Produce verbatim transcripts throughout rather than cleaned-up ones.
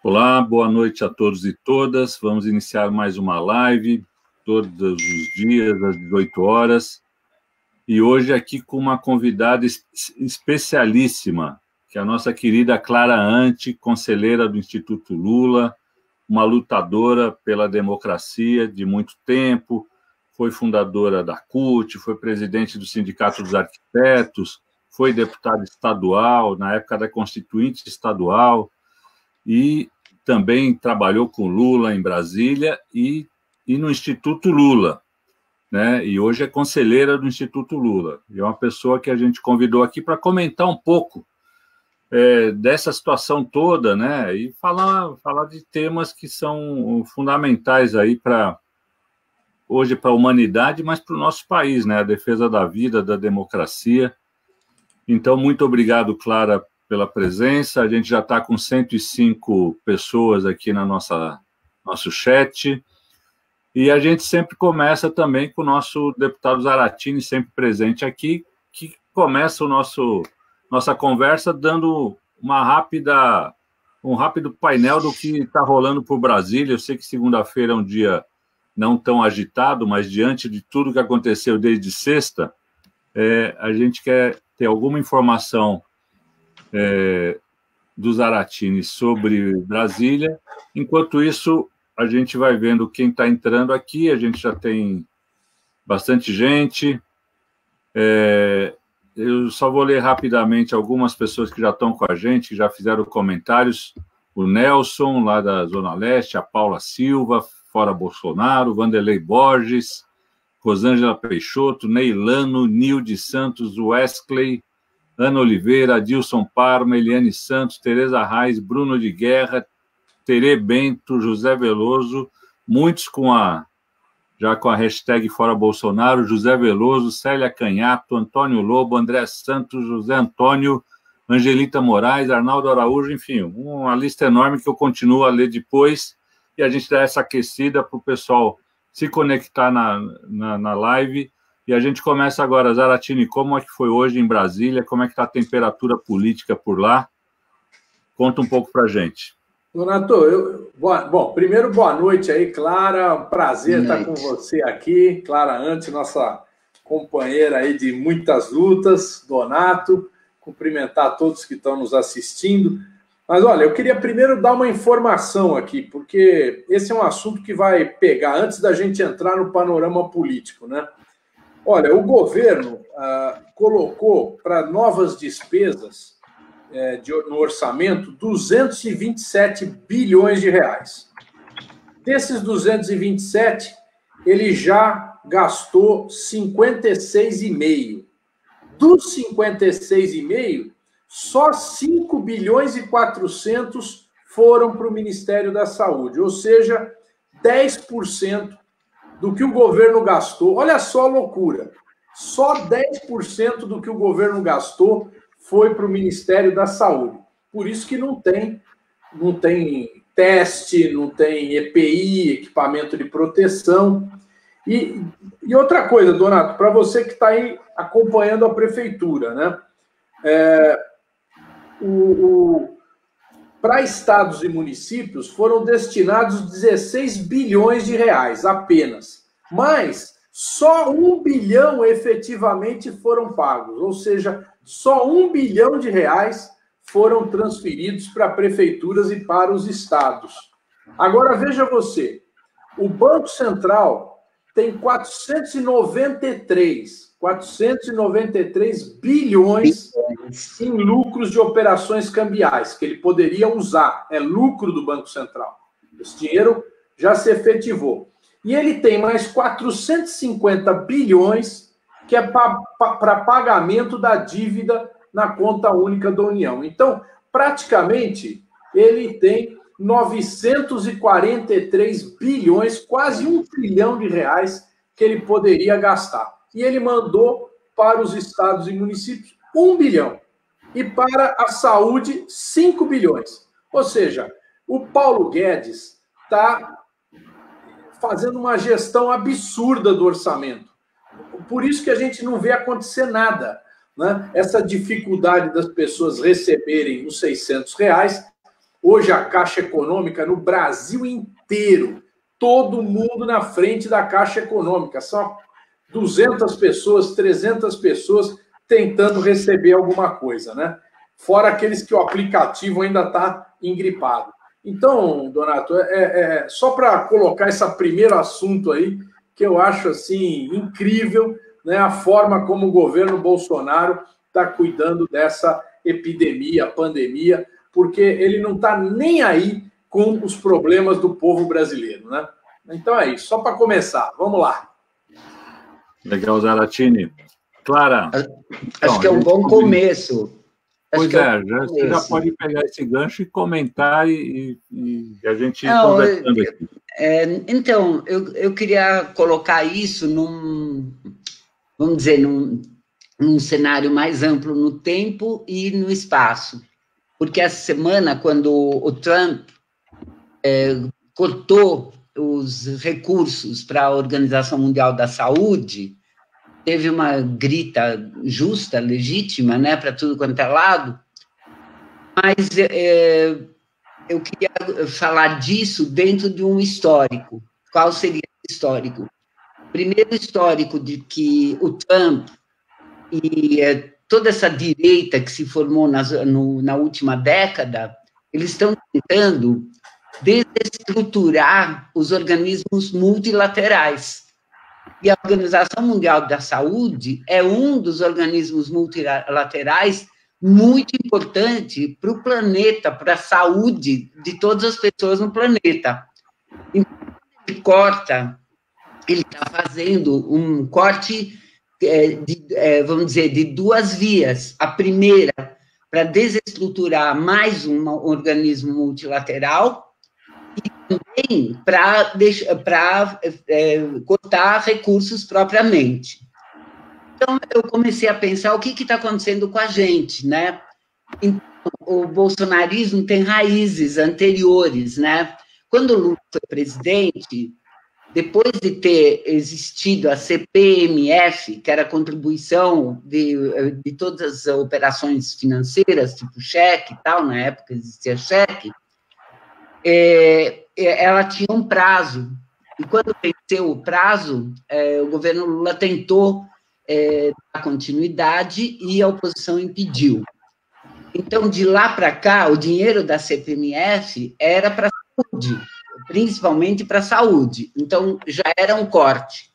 Olá, boa noite a todos e todas. Vamos iniciar mais uma live, todos os dias, às dezoito horas. E hoje aqui com uma convidada especialíssima, que é a nossa querida Clara Ante, conselheira do Instituto Lula, uma lutadora pela democracia de muito tempo, foi fundadora da C U T, foi presidente do Sindicato dos Arquitetos, foi deputada estadual, na época da Constituinte Estadual, e também trabalhou com Lula em Brasília e, e no Instituto Lula, né? E hoje é conselheira do Instituto Lula. E é uma pessoa que a gente convidou aqui para comentar um pouco é, dessa situação toda, né? E falar, falar de temas que são fundamentais aí para hoje para a humanidade, mas para o nosso país, né? A defesa da vida, da democracia. Então, muito obrigado, Clara, pela presença. A gente já está com cento e cinco pessoas aqui na nossa nosso chat. E a gente sempre começa também com o nosso deputado Zaratini, sempre presente aqui, que começa o nosso nossa conversa dando uma rápida um rápido painel do que está rolando por Brasília. Eu sei que segunda-feira é um dia não tão agitado, mas diante de tudo que aconteceu desde sexta, é, a gente quer ter alguma informação É, do Zaratini sobre Brasília. Enquanto isso, a gente vai vendo quem está entrando aqui. A gente já tem bastante gente. É, eu só vou ler rapidamente algumas pessoas que já estão com a gente, que já fizeram comentários. O Nelson, lá da Zona Leste, a Paula Silva, fora Bolsonaro, Vanderlei Borges, Rosângela Peixoto, Neilano, Nilde Santos, Wesley, Ana Oliveira, Adilson Parma, Eliane Santos, Tereza Reis, Bruno de Guerra, Tere Bento, José Veloso, muitos com a, já com a hashtag Fora Bolsonaro, José Veloso, Célia Canhato, Antônio Lobo, André Santos, José Antônio, Angelita Moraes, Arnaldo Araújo, enfim, uma lista enorme que eu continuo a ler depois, e a gente dá essa aquecida para o pessoal se conectar na, na, na live. E a gente começa agora. Zaratini, como é que foi hoje em Brasília? Como é que está a temperatura política por lá? Conta um pouco para a gente. Donato, eu, boa, bom, primeiro, boa noite aí, Clara. Prazer estar com você aqui. Clara Ante, nossa companheira aí de muitas lutas. Donato, cumprimentar todos que estão nos assistindo. Mas, olha, eu queria primeiro dar uma informação aqui, porque esse é um assunto que vai pegar antes da gente entrar no panorama político, né? Olha, o governo ah, colocou para novas despesas eh, de, no orçamento duzentos e vinte e sete bilhões de reais. Desses duzentos e vinte e sete, ele já gastou cinquenta e seis vírgula cinco. Dos cinquenta e seis vírgula cinco, só cinco bilhões e quatrocentos foram para o Ministério da Saúde, ou seja, dez por cento do que o governo gastou. Olha só a loucura. Só dez por cento do que o governo gastou foi para o Ministério da Saúde. Por isso que não tem, não tem teste, não tem E P I, equipamento de proteção. E, e outra coisa, Donato, para você que está aí acompanhando a prefeitura, né? É, o, o, para estados e municípios foram destinados dezesseis bilhões de reais apenas, mas só um bilhão efetivamente foram pagos, ou seja, só um bilhão de reais foram transferidos para prefeituras e para os estados. Agora veja você, o Banco Central tem quatrocentos e noventa e três bilhões em lucros de operações cambiais, que ele poderia usar. É lucro do Banco Central. Esse dinheiro já se efetivou. E ele tem mais quatrocentos e cinquenta bilhões, que é para pagamento da dívida na conta única da União. Então, praticamente, ele tem novecentos e quarenta e três bilhões, quase um trilhão de reais, que ele poderia gastar. E ele mandou para os estados e municípios um bilhão. E para a saúde, cinco bilhões. Ou seja, o Paulo Guedes está fazendo uma gestão absurda do orçamento. Por isso que a gente não vê acontecer nada, né? Essa dificuldade das pessoas receberem os seiscentos reais. Hoje a Caixa Econômica, no Brasil inteiro, todo mundo na frente da Caixa Econômica. São duzentas pessoas, trezentas pessoas tentando receber alguma coisa, né? Fora aqueles que o aplicativo ainda está engripado. Então, Donato, é, é, só para colocar esse primeiro assunto aí, que eu acho assim incrível, né, a forma como o governo Bolsonaro está cuidando dessa epidemia, pandemia, porque ele não está nem aí com os problemas do povo brasileiro, né? Então é isso, só para começar, vamos lá. Legal, Zaratini. Clara. Acho então, que é um bom combina... começo. Pois é, é já, você já pode pegar esse gancho e comentar e, e a gente ir Não, conversando aqui. É, então, eu, eu queria colocar isso num, vamos dizer, num, num cenário mais amplo no tempo e no espaço. Porque essa semana, quando o Trump é, cortou os recursos para a Organização Mundial da Saúde, teve uma grita justa, legítima, né, para tudo quanto é lado, mas é, eu queria falar disso dentro de um histórico. Qual seria o histórico? Primeiro histórico de que o Trump e é, toda essa direita que se formou nas, no, na última década, eles estão tentando desestruturar os organismos multilaterais. E a Organização Mundial da Saúde é um dos organismos multilaterais muito importante para o planeta, para a saúde de todas as pessoas no planeta. Então, ele corta, ele está fazendo um corte, é, de, é, vamos dizer, de duas vias. A primeira, para desestruturar mais um organismo multilateral, e também para é, cortar recursos propriamente. Então, eu comecei a pensar o que está acontecendo com a gente, né? Então, o bolsonarismo tem raízes anteriores, né? Quando o Lula foi presidente, depois de ter existido a C P M F, que era a contribuição de, de todas as operações financeiras, tipo cheque e tal, na época existia cheque, é, ela tinha um prazo. E quando venceu o prazo, é, o governo Lula tentou é, dar continuidade e a oposição impediu. Então, de lá para cá, o dinheiro da C P M F era para a saúde, principalmente para a saúde. Então, já era um corte.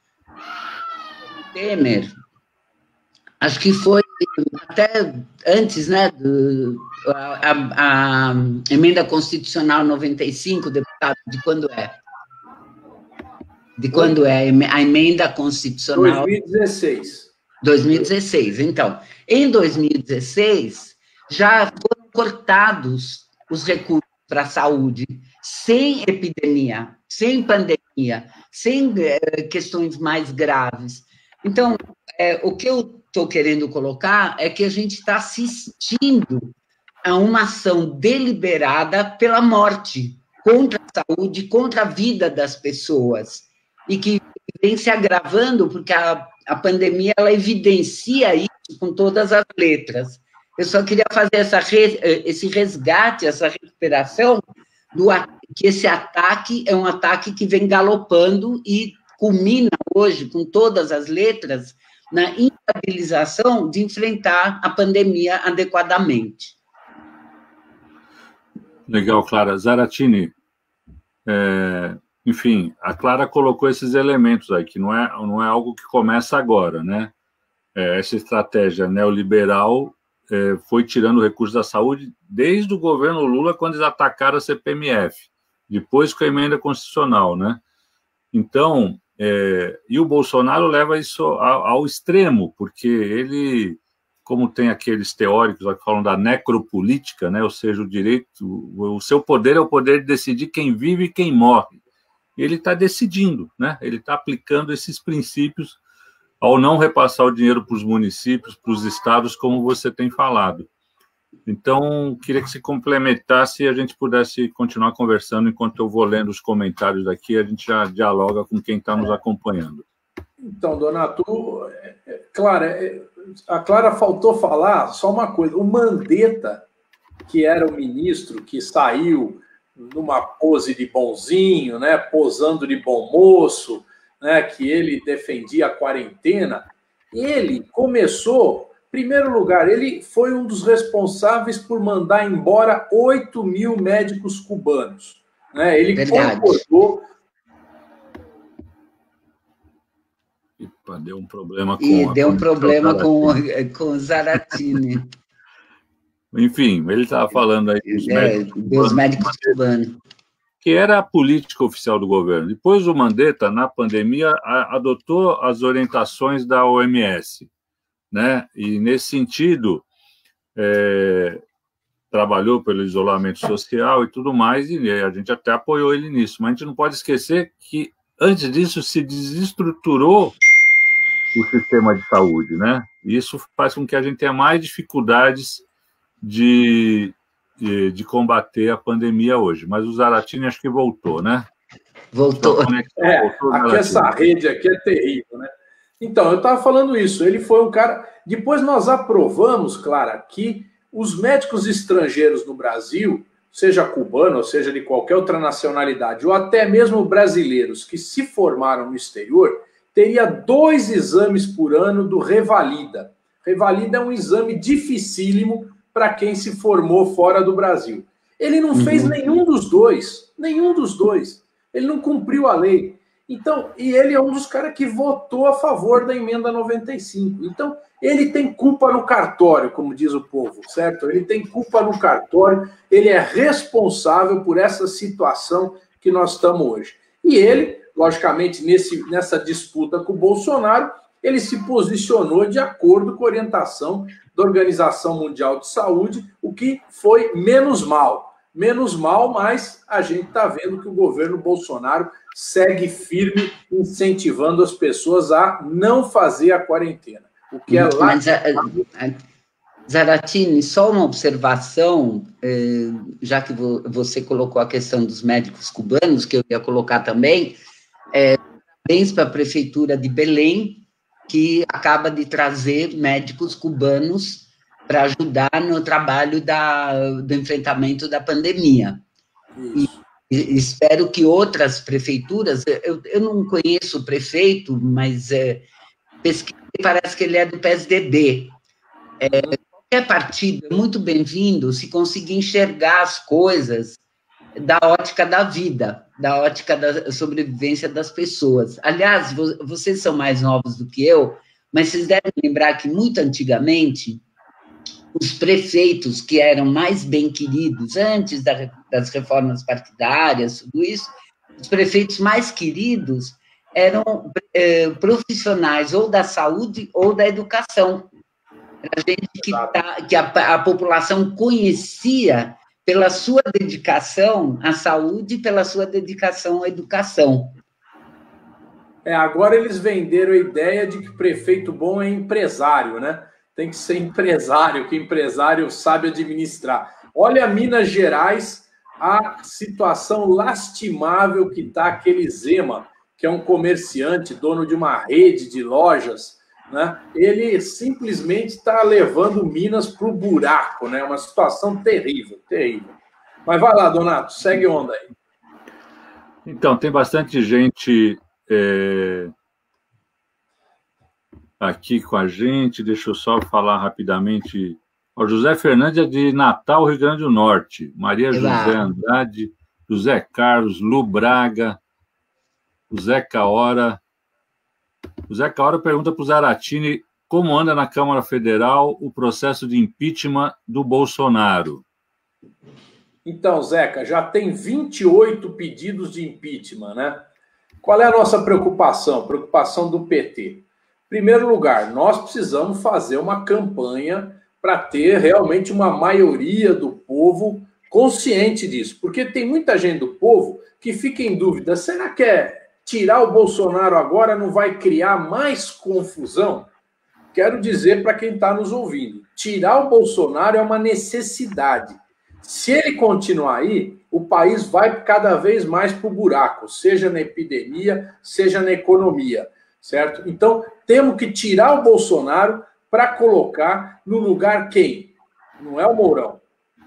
Temer, acho que foi até antes, né, do, a, a, a emenda constitucional noventa e cinco, deputado, de quando é? De quando é a emenda constitucional? dois mil e dezesseis. dois mil e dezesseis, então. Em dois mil e dezesseis, já foram cortados os recursos para a saúde, sem epidemia, sem pandemia, sem é, questões mais graves. Então, é, o que eu estou querendo colocar é que a gente está assistindo a uma ação deliberada pela morte, contra a saúde, contra a vida das pessoas, e que vem se agravando, porque a, a pandemia, ela evidencia isso com todas as letras. Eu só queria fazer essa, esse resgate, essa recuperação, do, que esse ataque é um ataque que vem galopando e culmina hoje, com todas as letras, na inviabilização de enfrentar a pandemia adequadamente. Legal, Clara. Zaratini, é, enfim, a Clara colocou esses elementos aí, que não é, não é algo que começa agora, né? É, essa estratégia neoliberal é, foi tirando recursos da saúde desde o governo Lula, quando eles atacaram a C P M F, depois com a emenda constitucional, né? Então, é, e o Bolsonaro leva isso ao, ao extremo, porque ele, como tem aqueles teóricos que falam da necropolítica, né, ou seja, o direito, o, o seu poder é o poder de decidir quem vive e quem morre. Ele está decidindo, né? Ele está aplicando esses princípios ao não repassar o dinheiro para os municípios, para os estados, como você tem falado. Então, queria que se complementasse e a gente pudesse continuar conversando enquanto eu vou lendo os comentários daqui, a gente já dialoga com quem está nos acompanhando. Então, Donato, Clara, a Clara faltou falar só uma coisa. O Mandetta que era o ministro que saiu numa pose de bonzinho, né, posando de bom moço, né, que ele defendia a quarentena, ele começou, em primeiro lugar, ele foi um dos responsáveis por mandar embora oito mil médicos cubanos. Né? Ele Verdade. concordou... Epa, deu um problema com... E deu um com problema com, com o Zaratini. Enfim, ele estava falando aí dos é, médicos dos cubanos, médicos cubanos. que era a política oficial do governo. Depois o Mandetta, na pandemia, a, adotou as orientações da O M S, né? E, nesse sentido, é, trabalhou pelo isolamento social e tudo mais, e a gente até apoiou ele nisso. Mas a gente não pode esquecer que, antes disso, se desestruturou o sistema de saúde, né? E isso faz com que a gente tenha mais dificuldades de, de, de combater a pandemia hoje. Mas o Zaratini acho que voltou, né? Voltou. É, voltou aqui essa rede aqui é terrível, né? Então, eu estava falando isso, ele foi um cara... Depois nós aprovamos, Clara, que os médicos estrangeiros no Brasil, seja cubano, ou seja de qualquer outra nacionalidade, ou até mesmo brasileiros que se formaram no exterior, teria dois exames por ano do Revalida. Revalida é um exame dificílimo para quem se formou fora do Brasil. Ele não fez nenhum dos dois, nenhum dos dois. Ele não cumpriu a lei. Então, e ele é um dos caras que votou a favor da emenda noventa e cinco. Então, ele tem culpa no cartório, como diz o povo, certo? Ele tem culpa no cartório, ele é responsável por essa situação que nós estamos hoje. E ele, logicamente, nesse, nessa disputa com o Bolsonaro, ele se posicionou de acordo com a orientação da Organização Mundial de Saúde, o que foi menos mal. Menos mal, mas a gente está vendo que o governo Bolsonaro segue firme, incentivando as pessoas a não fazer a quarentena. O que é lá... Mas, a, a, Zaratini, só uma observação, eh, já que vo, você colocou a questão dos médicos cubanos, que eu ia colocar também, é, parabéns para a Prefeitura de Belém, que acaba de trazer médicos cubanos para ajudar no trabalho da, do enfrentamento da pandemia. E, e espero que outras prefeituras, eu, eu não conheço o prefeito, mas é, pesquisa, parece que ele é do P S D B. É, qualquer partido é muito bem-vindo se conseguir enxergar as coisas da ótica da vida, da ótica da sobrevivência das pessoas. Aliás, vocês são mais novos do que eu, mas vocês devem lembrar que, muito antigamente, os prefeitos que eram mais bem queridos, antes da, das reformas partidárias, tudo isso, os prefeitos mais queridos eram é, profissionais ou da saúde ou da educação. Era gente que, tá, que a, a população conhecia pela sua dedicação à saúde e pela sua dedicação à educação. É, agora eles venderam a ideia de que prefeito bom é empresário, né? Tem que ser empresário, que empresário sabe administrar. Olha Minas Gerais, a situação lastimável que está aquele Zema, que é um comerciante, dono de uma rede de lojas, né? Ele simplesmente está levando Minas para o buraco, né? Uma situação terrível, terrível. Mas vai lá, Donato, segue onda aí. Então, tem bastante gente é, aqui com a gente. Deixa eu só falar rapidamente. O José Fernandes é de Natal, Rio Grande do Norte. Maria José Andrade, José Carlos, Lu Braga, o Zé Caora. O Zé Caora pergunta para o Zaratini como anda na Câmara Federal o processo de impeachment do Bolsonaro. Então, Zeca, já tem vinte e oito pedidos de impeachment, né? Qual é a nossa preocupação? Preocupação do P T. Em primeiro lugar, nós precisamos fazer uma campanha para ter realmente uma maioria do povo consciente disso. Porque tem muita gente do povo que fica em dúvida, será que é tirar o Bolsonaro agora não vai criar mais confusão? Quero dizer para quem está nos ouvindo, tirar o Bolsonaro é uma necessidade. Se ele continuar aí, o país vai cada vez mais para o buraco, seja na epidemia, seja na economia, certo? Então, temos que tirar o Bolsonaro para colocar no lugar quem? Não é o Mourão.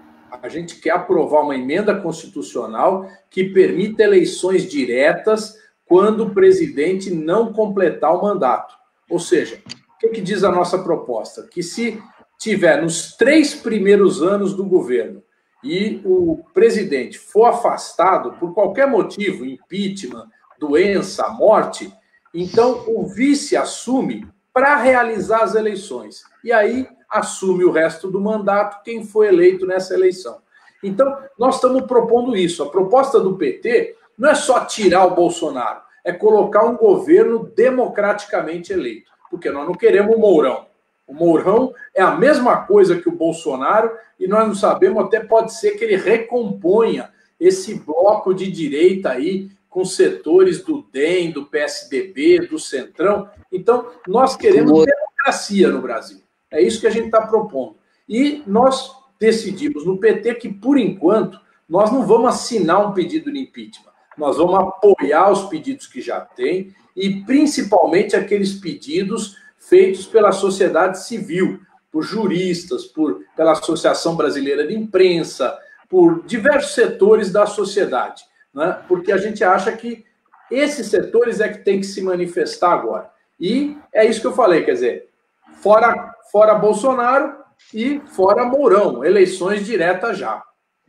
A gente quer aprovar uma emenda constitucional que permita eleições diretas quando o presidente não completar o mandato. Ou seja, o que, que diz a nossa proposta? Que se tiver nos três primeiros anos do governo e o presidente for afastado por qualquer motivo, impeachment, doença, morte, então o vice assume para realizar as eleições. E aí assume o resto do mandato quem foi eleito nessa eleição. Então, nós estamos propondo isso. A proposta do P T não é só tirar o Bolsonaro, é colocar um governo democraticamente eleito, porque nós não queremos o Mourão. O Mourão é a mesma coisa que o Bolsonaro e nós não sabemos, até pode ser que ele recomponha esse bloco de direita aí com setores do D E M, do P S D B, do Centrão. Então, nós queremos democracia no Brasil. É isso que a gente está propondo. E nós decidimos no P T que, por enquanto, nós não vamos assinar um pedido de impeachment. Nós vamos apoiar os pedidos que já tem e, principalmente, aqueles pedidos feitos pela sociedade civil, por juristas, por, pela Associação Brasileira de Imprensa, por diversos setores da sociedade, né? Porque a gente acha que esses setores é que tem que se manifestar agora. E é isso que eu falei, quer dizer, fora, fora Bolsonaro e fora Mourão, eleições diretas já.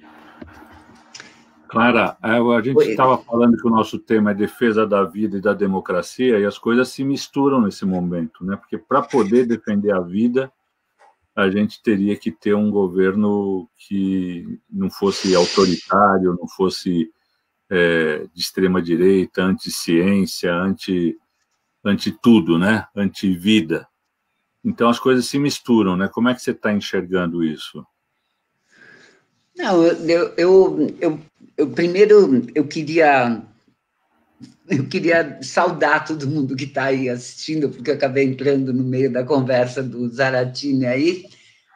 Clara, a gente estava falando que o nosso tema é defesa da vida e da democracia, e as coisas se misturam nesse momento, né? Porque para poder defender a vida, a gente teria que ter um governo que não fosse autoritário, não fosse é, de extrema-direita, anti-ciência, anti, anti-tudo, né? Anti-vida. Então, as coisas se misturam, né? Como é que você está enxergando isso? Não, eu, eu, eu, eu primeiro eu queria eu queria saudar todo mundo que está aí assistindo, porque eu acabei entrando no meio da conversa do Zaratini aí.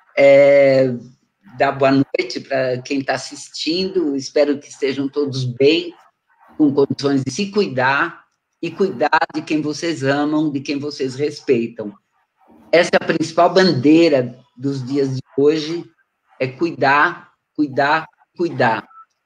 É, dar boa noite para quem está assistindo, espero que estejam todos bem, com condições de se cuidar e cuidar de quem vocês amam, de quem vocês respeitam. Essa é a principal bandeira dos dias de hoje, é cuidar, cuidar, cuidar.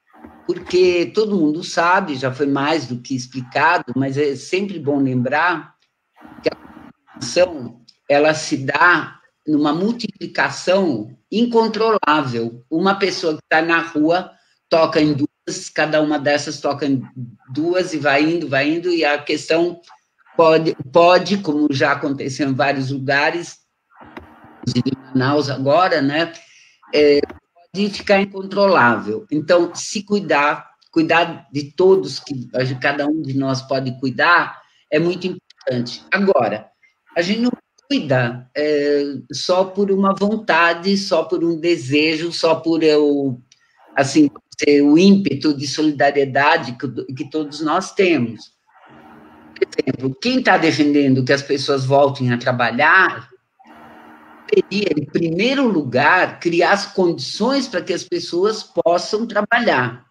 Porque todo mundo sabe, já foi mais do que explicado, mas é sempre bom lembrar que a vacinação, ela se dá numa multiplicação incontrolável. Uma pessoa que está na rua toca em duas, cada uma dessas toca em duas e vai indo, vai indo, e a questão pode, pode como já aconteceu em vários lugares, inclusive em Manaus agora, né, é, de ficar incontrolável. Então, se cuidar, cuidar de todos, que cada um de nós pode cuidar, é muito importante. Agora, a gente não cuida é, só por uma vontade, só por um desejo, só por eu, assim, o ímpeto de solidariedade que, que todos nós temos. Por exemplo, quem está defendendo que as pessoas voltem a trabalhar deveria, em primeiro lugar, criar as condições para que as pessoas possam trabalhar.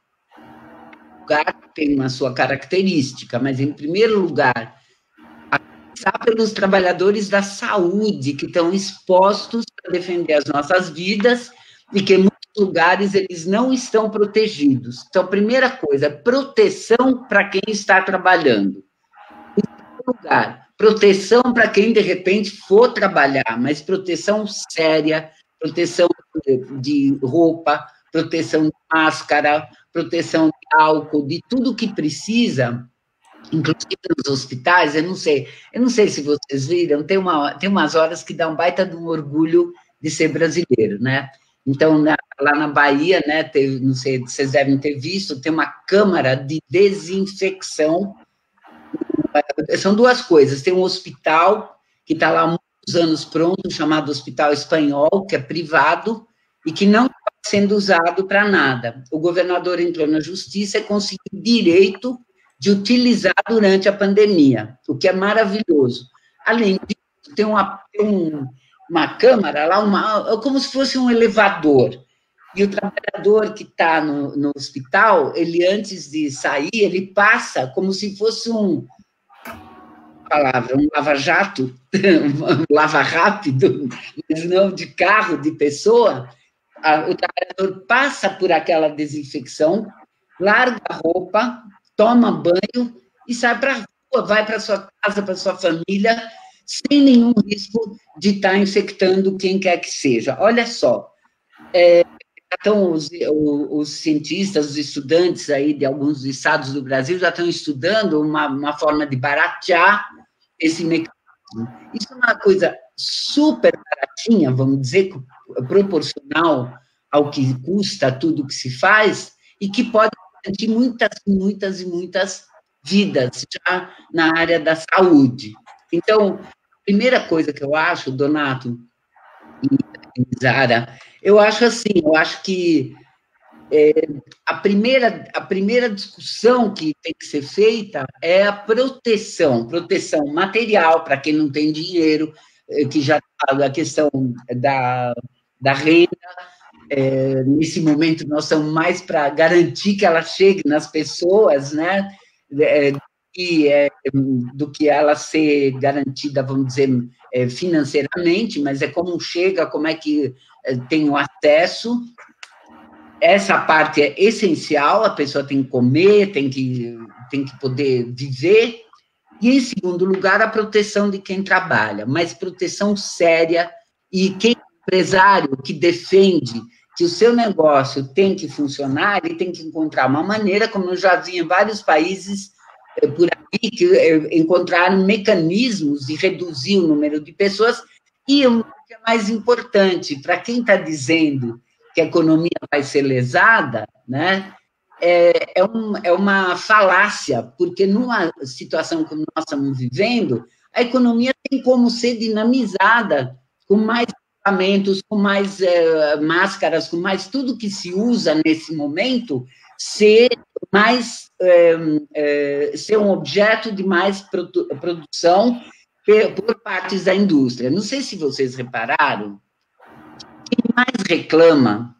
O lugar tem uma sua característica, mas, em primeiro lugar, a começar pelos trabalhadores da saúde, que estão expostos para defender as nossas vidas e que, em muitos lugares, eles não estão protegidos. Então, a primeira coisa, proteção para quem está trabalhando. Em segundo lugar, proteção para quem, de repente, for trabalhar, mas proteção séria, proteção de roupa, proteção de máscara, proteção de álcool, de tudo que precisa, inclusive nos hospitais. Eu não sei, eu não sei se vocês viram, tem, uma, tem umas horas que dá um baita de um orgulho de ser brasileiro, né? Então, na, lá na Bahia, né, teve, não sei, vocês devem ter visto, tem uma câmara de desinfecção. São duas coisas, tem um hospital que está lá há muitos anos pronto, chamado Hospital Espanhol, que é privado, e que não está sendo usado para nada. O governador entrou na justiça e conseguiu direito de utilizar durante a pandemia, o que é maravilhoso. Além disso, tem uma, um, uma câmara lá, uma, como se fosse um elevador, e o trabalhador que está no, no hospital, ele, antes de sair, ele passa como se fosse um palavra, um lava-jato, um lava-rápido, mas não de carro, de pessoa, a, o trabalhador passa por aquela desinfecção, larga a roupa, toma banho e sai para a rua, vai para sua casa, para sua família, sem nenhum risco de estar infectando quem quer que seja. Olha só, é, então, os, os cientistas, os estudantes aí de alguns estados do Brasil já estão estudando uma, uma forma de baratear esse mecanismo. Isso é uma coisa super baratinha, vamos dizer, proporcional ao que custa tudo que se faz, e que pode garantir muitas, muitas e muitas vidas já na área da saúde. Então, a primeira coisa que eu acho, Donato e Zara, eu acho assim, eu acho que é, a, primeira, a primeira discussão que tem que ser feita é a proteção, proteção material para quem não tem dinheiro, que já a questão da, da renda. É, nesse momento, nós estamos mais para garantir que ela chegue nas pessoas, né? É, e, é, do que ela ser garantida, vamos dizer, é, financeiramente, mas é como chega, como é que é, tem o acesso. Essa parte é essencial, a pessoa tem que comer, tem que, tem que poder viver. E, em segundo lugar, a proteção de quem trabalha, mas proteção séria, e quem é empresário que defende que o seu negócio tem que funcionar, ele tem que encontrar uma maneira, como eu já vi em vários países por aí, que encontraram mecanismos de reduzir o número de pessoas, e o que é mais importante, para quem está dizendo que a economia vai ser lesada, né, é, é, um, é uma falácia, porque numa situação como nós estamos vivendo, a economia tem como ser dinamizada com mais equipamentos, com mais é, máscaras, com mais tudo que se usa nesse momento, ser mais é, é, ser um objeto de mais produ produção por partes da indústria. Não sei se vocês repararam, quem mais reclama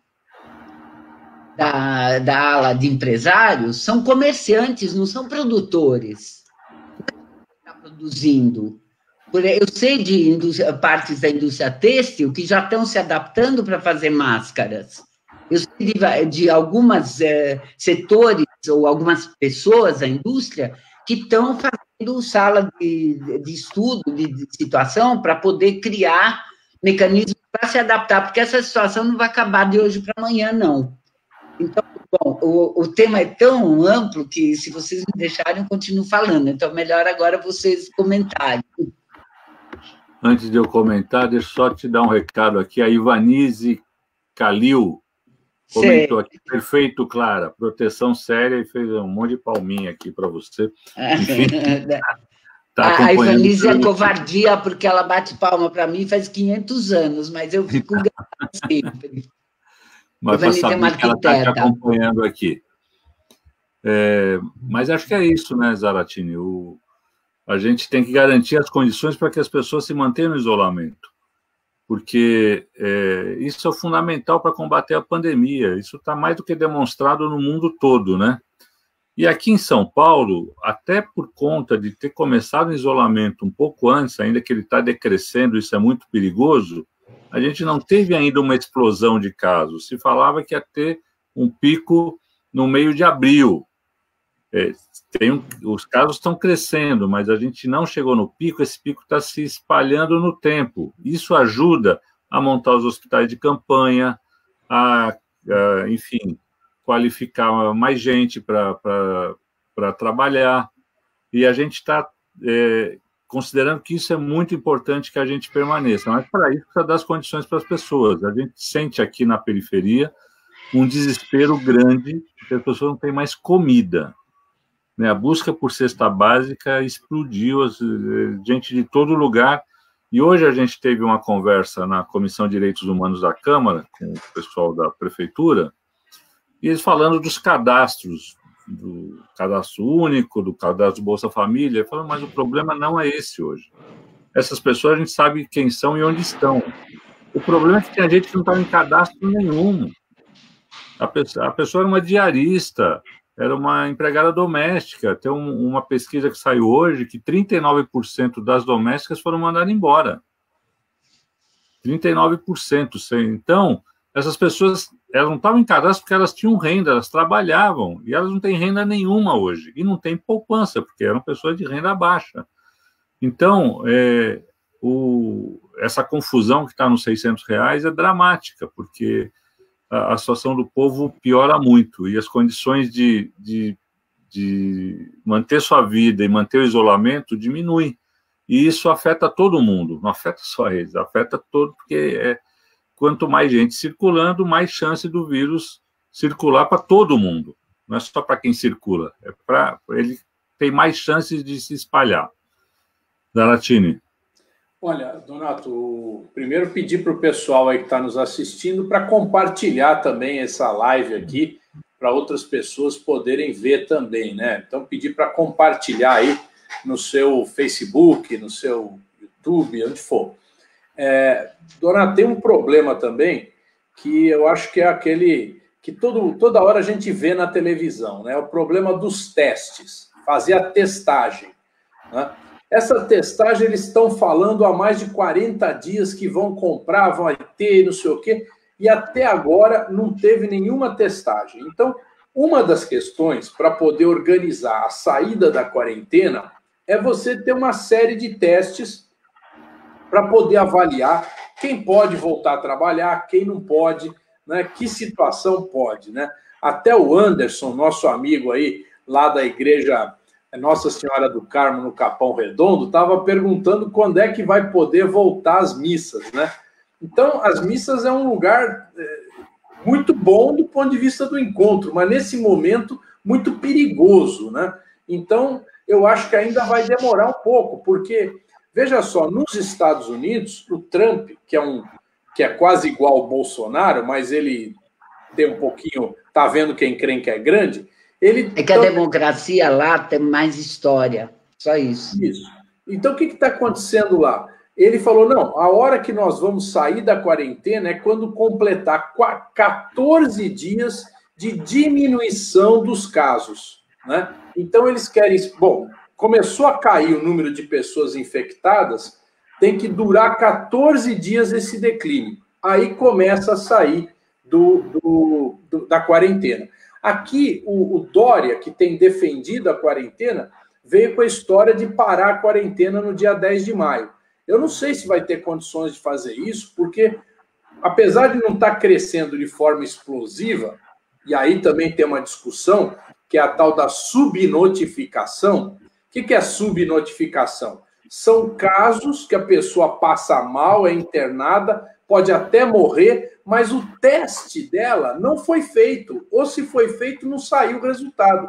da, da ala de empresários são comerciantes, não são produtores. Está produzindo. Eu sei de indústria, partes da indústria têxtil que já estão se adaptando para fazer máscaras. Eu sei de, de alguns é, setores ou algumas pessoas da indústria que estão fazendo sala de, de estudo, de, de situação, para poder criar mecanismos para se adaptar, porque essa situação não vai acabar de hoje para amanhã, não. Então, bom, o, o tema é tão amplo que, se vocês me deixarem, eu continuo falando. Então, melhor agora vocês comentarem. Antes de eu comentar, deixa eu só te dar um recado aqui. A Ivanise Calil comentou aqui, perfeito, Clara, proteção séria, e fez um monte de palminha aqui para você. Enfim, tá a Ivanise é covardia, porque ela bate palma para mim faz quinhentos anos, mas eu fico grata sempre. Mas para saber é que ela está te acompanhando aqui. É, mas acho que é isso, né, Zaratini? O, a gente tem que garantir as condições para que as pessoas se mantenham no isolamento, porque é, isso é fundamental para combater a pandemia. Isso está mais do que demonstrado no mundo todo, né? E aqui em São Paulo, até por conta de ter começado o isolamento um pouco antes, ainda que ele está decrescendo, isso é muito perigoso, a gente não teve ainda uma explosão de casos. Se falava que ia ter um pico no meio de abril. É, tem um, os casos estão crescendo, mas a gente não chegou no pico, esse pico está se espalhando no tempo. Isso ajuda a montar os hospitais de campanha, a, a enfim, qualificar mais gente para trabalhar. E a gente está é, considerando que isso é muito importante que a gente permaneça. Mas, para isso, precisa dar as condições para as pessoas. A gente sente aqui na periferia um desespero grande, porque as pessoas não têm mais comida. Né? A busca por cesta básica explodiu, gente de todo lugar. E hoje a gente teve uma conversa na Comissão de Direitos Humanos da Câmara, com o pessoal da Prefeitura, e eles falando dos cadastros, do cadastro único, do cadastro Bolsa Família, falando, mas o problema não é esse hoje. Essas pessoas a gente sabe quem são e onde estão. O problema é que tem gente que não está em cadastro nenhum. A pessoa, a pessoa era uma diarista, era uma empregada doméstica. Tem um, uma pesquisa que saiu hoje que trinta e nove por cento das domésticas foram mandadas embora. trinta e nove por cento. Então, essas pessoas, elas não estavam em cadastro porque elas tinham renda, elas trabalhavam, e elas não têm renda nenhuma hoje, e não tem poupança, porque eram pessoas de renda baixa. Então, é, o, essa confusão que está nos seiscentos reais é dramática, porque a, a situação do povo piora muito, e as condições de, de, de manter sua vida e manter o isolamento diminuem, e isso afeta todo mundo, não afeta só eles, afeta todo, porque é, quanto mais gente circulando, mais chance do vírus circular para todo mundo, não é só para quem circula, é para ele tem mais chances de se espalhar. Zaratini. Olha, Donato, primeiro pedir para o pessoal aí que está nos assistindo para compartilhar também essa live aqui para outras pessoas poderem ver também, né? Então, pedir para compartilhar aí no seu Facebook, no seu YouTube, onde for. É, Donato, tem um problema também que eu acho que é aquele que todo, toda hora a gente vê na televisão, né? O problema dos testes, fazer a testagem, né? Essa testagem, eles estão falando há mais de quarenta dias que vão comprar, vão ter, não sei o quê, e até agora não teve nenhuma testagem. Então, uma das questões para poder organizar a saída da quarentena é você ter uma série de testes para poder avaliar quem pode voltar a trabalhar, quem não pode, né, que situação pode, né? Até o Anderson, nosso amigo aí, lá da igreja Nossa Senhora do Carmo, no Capão Redondo, estava perguntando quando é que vai poder voltar às missas, né? Então, as missas é um lugar é, muito bom do ponto de vista do encontro, mas nesse momento muito perigoso, né? Então, eu acho que ainda vai demorar um pouco, porque, veja só, nos Estados Unidos, o Trump, que é, um, que é quase igual ao Bolsonaro, mas ele tem um pouquinho, tá vendo quem crê que é grande, ele... É que a democracia lá tem mais história, só isso. Isso. Então, o que está acontecendo lá? Ele falou, não, a hora que nós vamos sair da quarentena é quando completar quatorze dias de diminuição dos casos, né? Então, eles querem... Bom, começou a cair o número de pessoas infectadas, tem que durar quatorze dias esse declínio. Aí começa a sair do, do, do, da quarentena. Aqui, o, o Dória, que tem defendido a quarentena, veio com a história de parar a quarentena no dia dez de maio. Eu não sei se vai ter condições de fazer isso, porque, apesar de não estar crescendo de forma explosiva, e aí também tem uma discussão, que é a tal da subnotificação. O que é subnotificação? São casos que a pessoa passa mal, é internada, pode até morrer, mas o teste dela não foi feito, ou se foi feito, não saiu o resultado.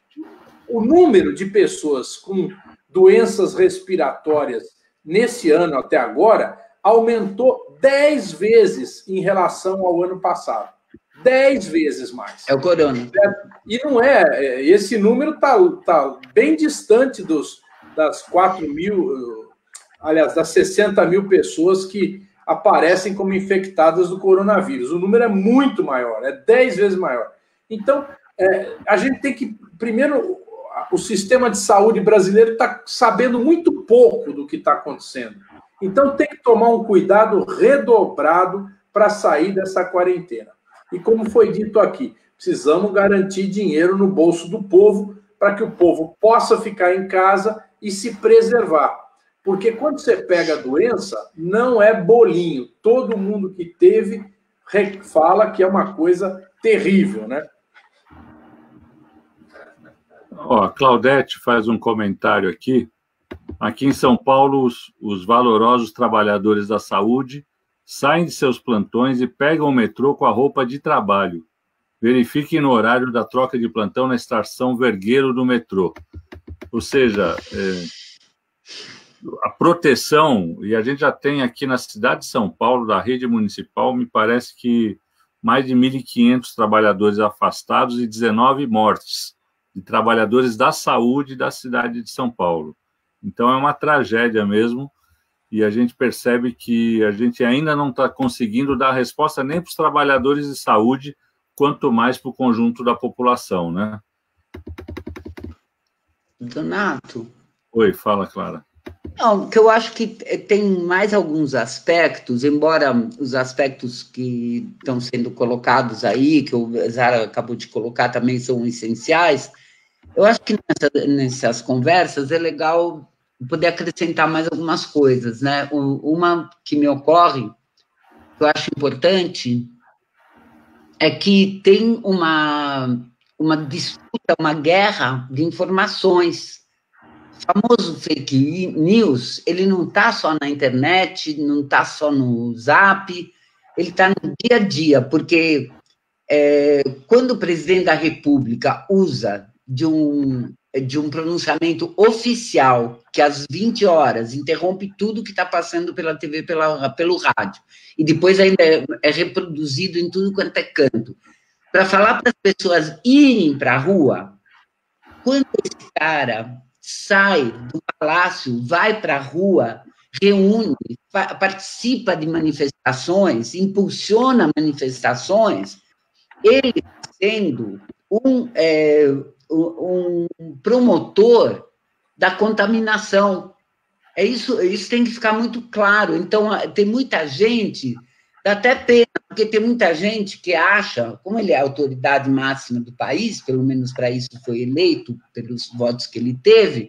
O número de pessoas com doenças respiratórias nesse ano até agora aumentou dez vezes em relação ao ano passado. Dez vezes mais. É o corona. E não é, esse número está tá bem distante dos, das quatro mil, aliás, das sessenta mil pessoas que aparecem como infectadas do coronavírus. O número é muito maior, é dez vezes maior. Então, é, a gente tem que, primeiro, o sistema de saúde brasileiro está sabendo muito pouco do que está acontecendo. Então, tem que tomar um cuidado redobrado para sair dessa quarentena. E como foi dito aqui, precisamos garantir dinheiro no bolso do povo para que o povo possa ficar em casa e se preservar. Porque quando você pega a doença, não é bolinho. Todo mundo que teve fala que é uma coisa terrível, né? Ó, a Claudete faz um comentário aqui. Aqui em São Paulo, os, os valorosos trabalhadores da saúde saem de seus plantões e pegam o metrô com a roupa de trabalho. Verifiquem no horário da troca de plantão na estação Vergueiro do metrô. Ou seja, é, a proteção, e a gente já tem aqui na cidade de São Paulo, da rede municipal, me parece que mais de mil e quinhentos trabalhadores afastados e dezenove mortes de trabalhadores da saúde da cidade de São Paulo. Então, é uma tragédia mesmo, e a gente percebe que a gente ainda não está conseguindo dar resposta nem para os trabalhadores de saúde, quanto mais para o conjunto da população, né? Donato. Oi, fala, Clara. Não, que eu acho que tem mais alguns aspectos, embora os aspectos que estão sendo colocados aí, que o Zara acabou de colocar, também são essenciais. Eu acho que nessa, nessas conversas é legal poder acrescentar mais algumas coisas, né? Uma que me ocorre, que eu acho importante, é que tem uma, uma disputa, uma guerra de informações. O famoso fake news, ele não está só na internet, não está só no Zap, ele está no dia a dia, porque é, quando o presidente da República usa de um, de um pronunciamento oficial, que às vinte horas interrompe tudo que está passando pela T V, pela, pelo rádio, e depois ainda é, é reproduzido em tudo quanto é canto, para falar para as pessoas irem para a rua, quando esse cara sai do palácio, vai para a rua, reúne, participa de manifestações, impulsiona manifestações, ele sendo um, é, um promotor da contaminação. É isso, isso tem que ficar muito claro. Então, tem muita gente, dá até pena, porque tem muita gente que acha, como ele é a autoridade máxima do país, pelo menos para isso foi eleito, pelos votos que ele teve,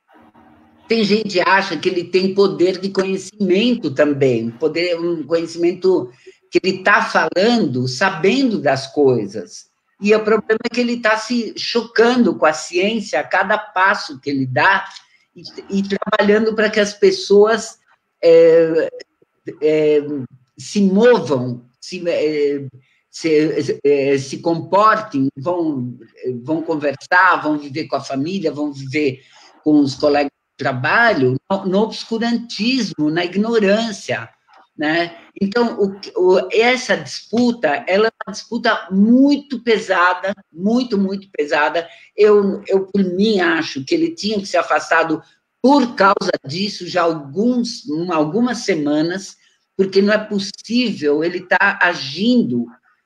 tem gente que acha que ele tem poder de conhecimento também, poder, um conhecimento que ele está falando, sabendo das coisas. E o problema é que ele está se chocando com a ciência a cada passo que ele dá e, e trabalhando para que as pessoas é, é, se movam, se, é, se, é, se comportem, vão, vão conversar, vão viver com a família, vão viver com os colegas de trabalho, no, no obscurantismo, na ignorância, né? Então, o, o, essa disputa, ela é uma disputa muito pesada, muito, muito pesada. Eu, eu, por mim, acho que ele tinha que ser afastado por causa disso já alguns, algumas semanas, porque não é possível ele estar tá agindo.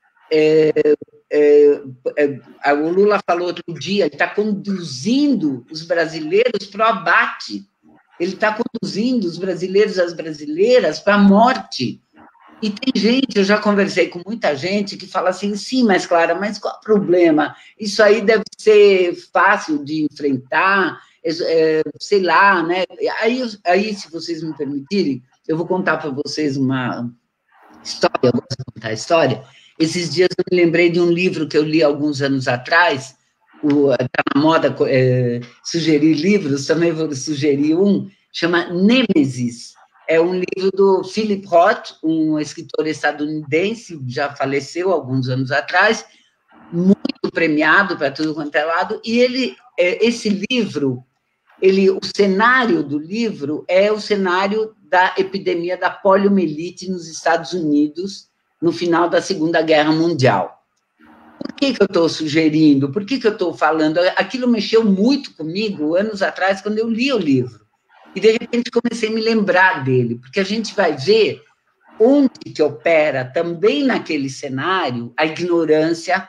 É, é, é, o Lula falou outro dia, ele está conduzindo os brasileiros para o abate, ele está conduzindo os brasileiros e as brasileiras para a morte. E tem gente, eu já conversei com muita gente que fala assim, sim, mas Clara, mas qual é o problema? Isso aí deve ser fácil de enfrentar, é, sei lá, né? Aí, aí, se vocês me permitirem, eu vou contar para vocês uma história, eu gosto de contar a história. Esses dias eu me lembrei de um livro que eu li alguns anos atrás, está na moda é, sugerir livros, também vou sugerir um, chama Nêmesis. É um livro do Philip Roth, um escritor estadunidense, já faleceu alguns anos atrás, muito premiado para tudo quanto é lado, e ele, esse livro, ele, o cenário do livro é o cenário da epidemia da poliomielite nos Estados Unidos, no final da Segunda Guerra Mundial. Por que, que eu estou sugerindo? Por que, que eu estou falando? Aquilo mexeu muito comigo anos atrás, quando eu li o livro. E, de repente, comecei a me lembrar dele, porque a gente vai ver onde que opera, também naquele cenário, a ignorância,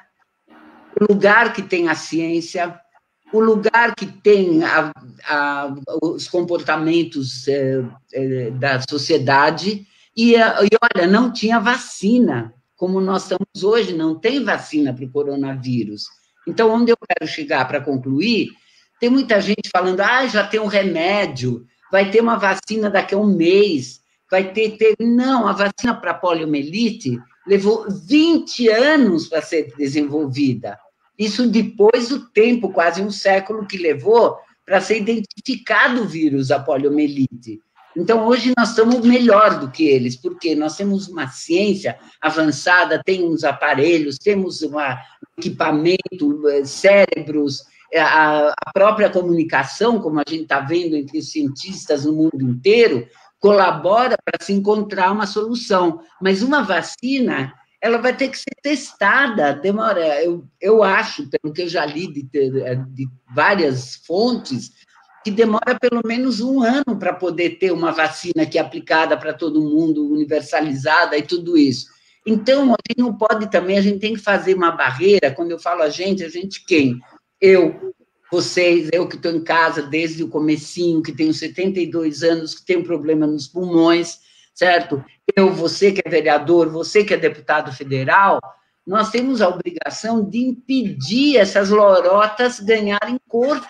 o lugar que tem a ciência, o lugar que tem a, a, os comportamentos é, é, da sociedade, e, e, olha, não tinha vacina, como nós estamos hoje, não tem vacina para o coronavírus. Então, onde eu quero chegar para concluir, tem muita gente falando, ah, já tem um remédio, vai ter uma vacina daqui a um mês, vai ter... ter... Não, a vacina para poliomielite levou vinte anos para ser desenvolvida. Isso depois do tempo, quase um século, que levou para ser identificado o vírus, a poliomielite. Então, hoje nós estamos melhor do que eles, porque nós temos uma ciência avançada, temos aparelhos, temos um equipamento, cérebros, a, a própria comunicação, como a gente está vendo entre os cientistas no mundo inteiro, colabora para se encontrar uma solução. Mas uma vacina, ela vai ter que ser testada, demora, eu, eu acho, pelo que eu já li de, de várias fontes, que demora pelo menos um ano para poder ter uma vacina que é aplicada para todo mundo, universalizada e tudo isso. Então, a gente não pode também, a gente tem que fazer uma barreira, quando eu falo a gente, a gente quem? Eu, vocês, eu que estou em casa desde o comecinho, que tenho setenta e dois anos, que tenho problema nos pulmões, certo? Eu, você que é vereador, você que é deputado federal, nós temos a obrigação de impedir essas lorotas ganharem corpo,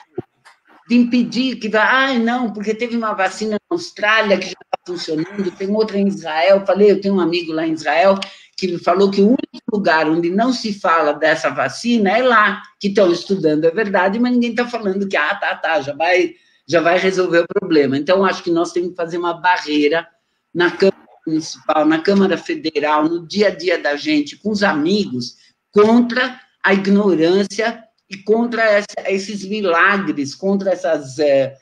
de impedir que, ah, não, porque teve uma vacina na Austrália que já está funcionando, tem outra em Israel, falei, eu tenho um amigo lá em Israel que falou que o único lugar onde não se fala dessa vacina é lá, que estão estudando, é verdade, mas ninguém está falando que, ah, tá, tá, já vai, já vai resolver o problema. Então, acho que nós temos que fazer uma barreira na Câmara Municipal, na Câmara Federal, no dia a dia da gente, com os amigos, contra a ignorância e contra essa, esses milagres, contra essas é,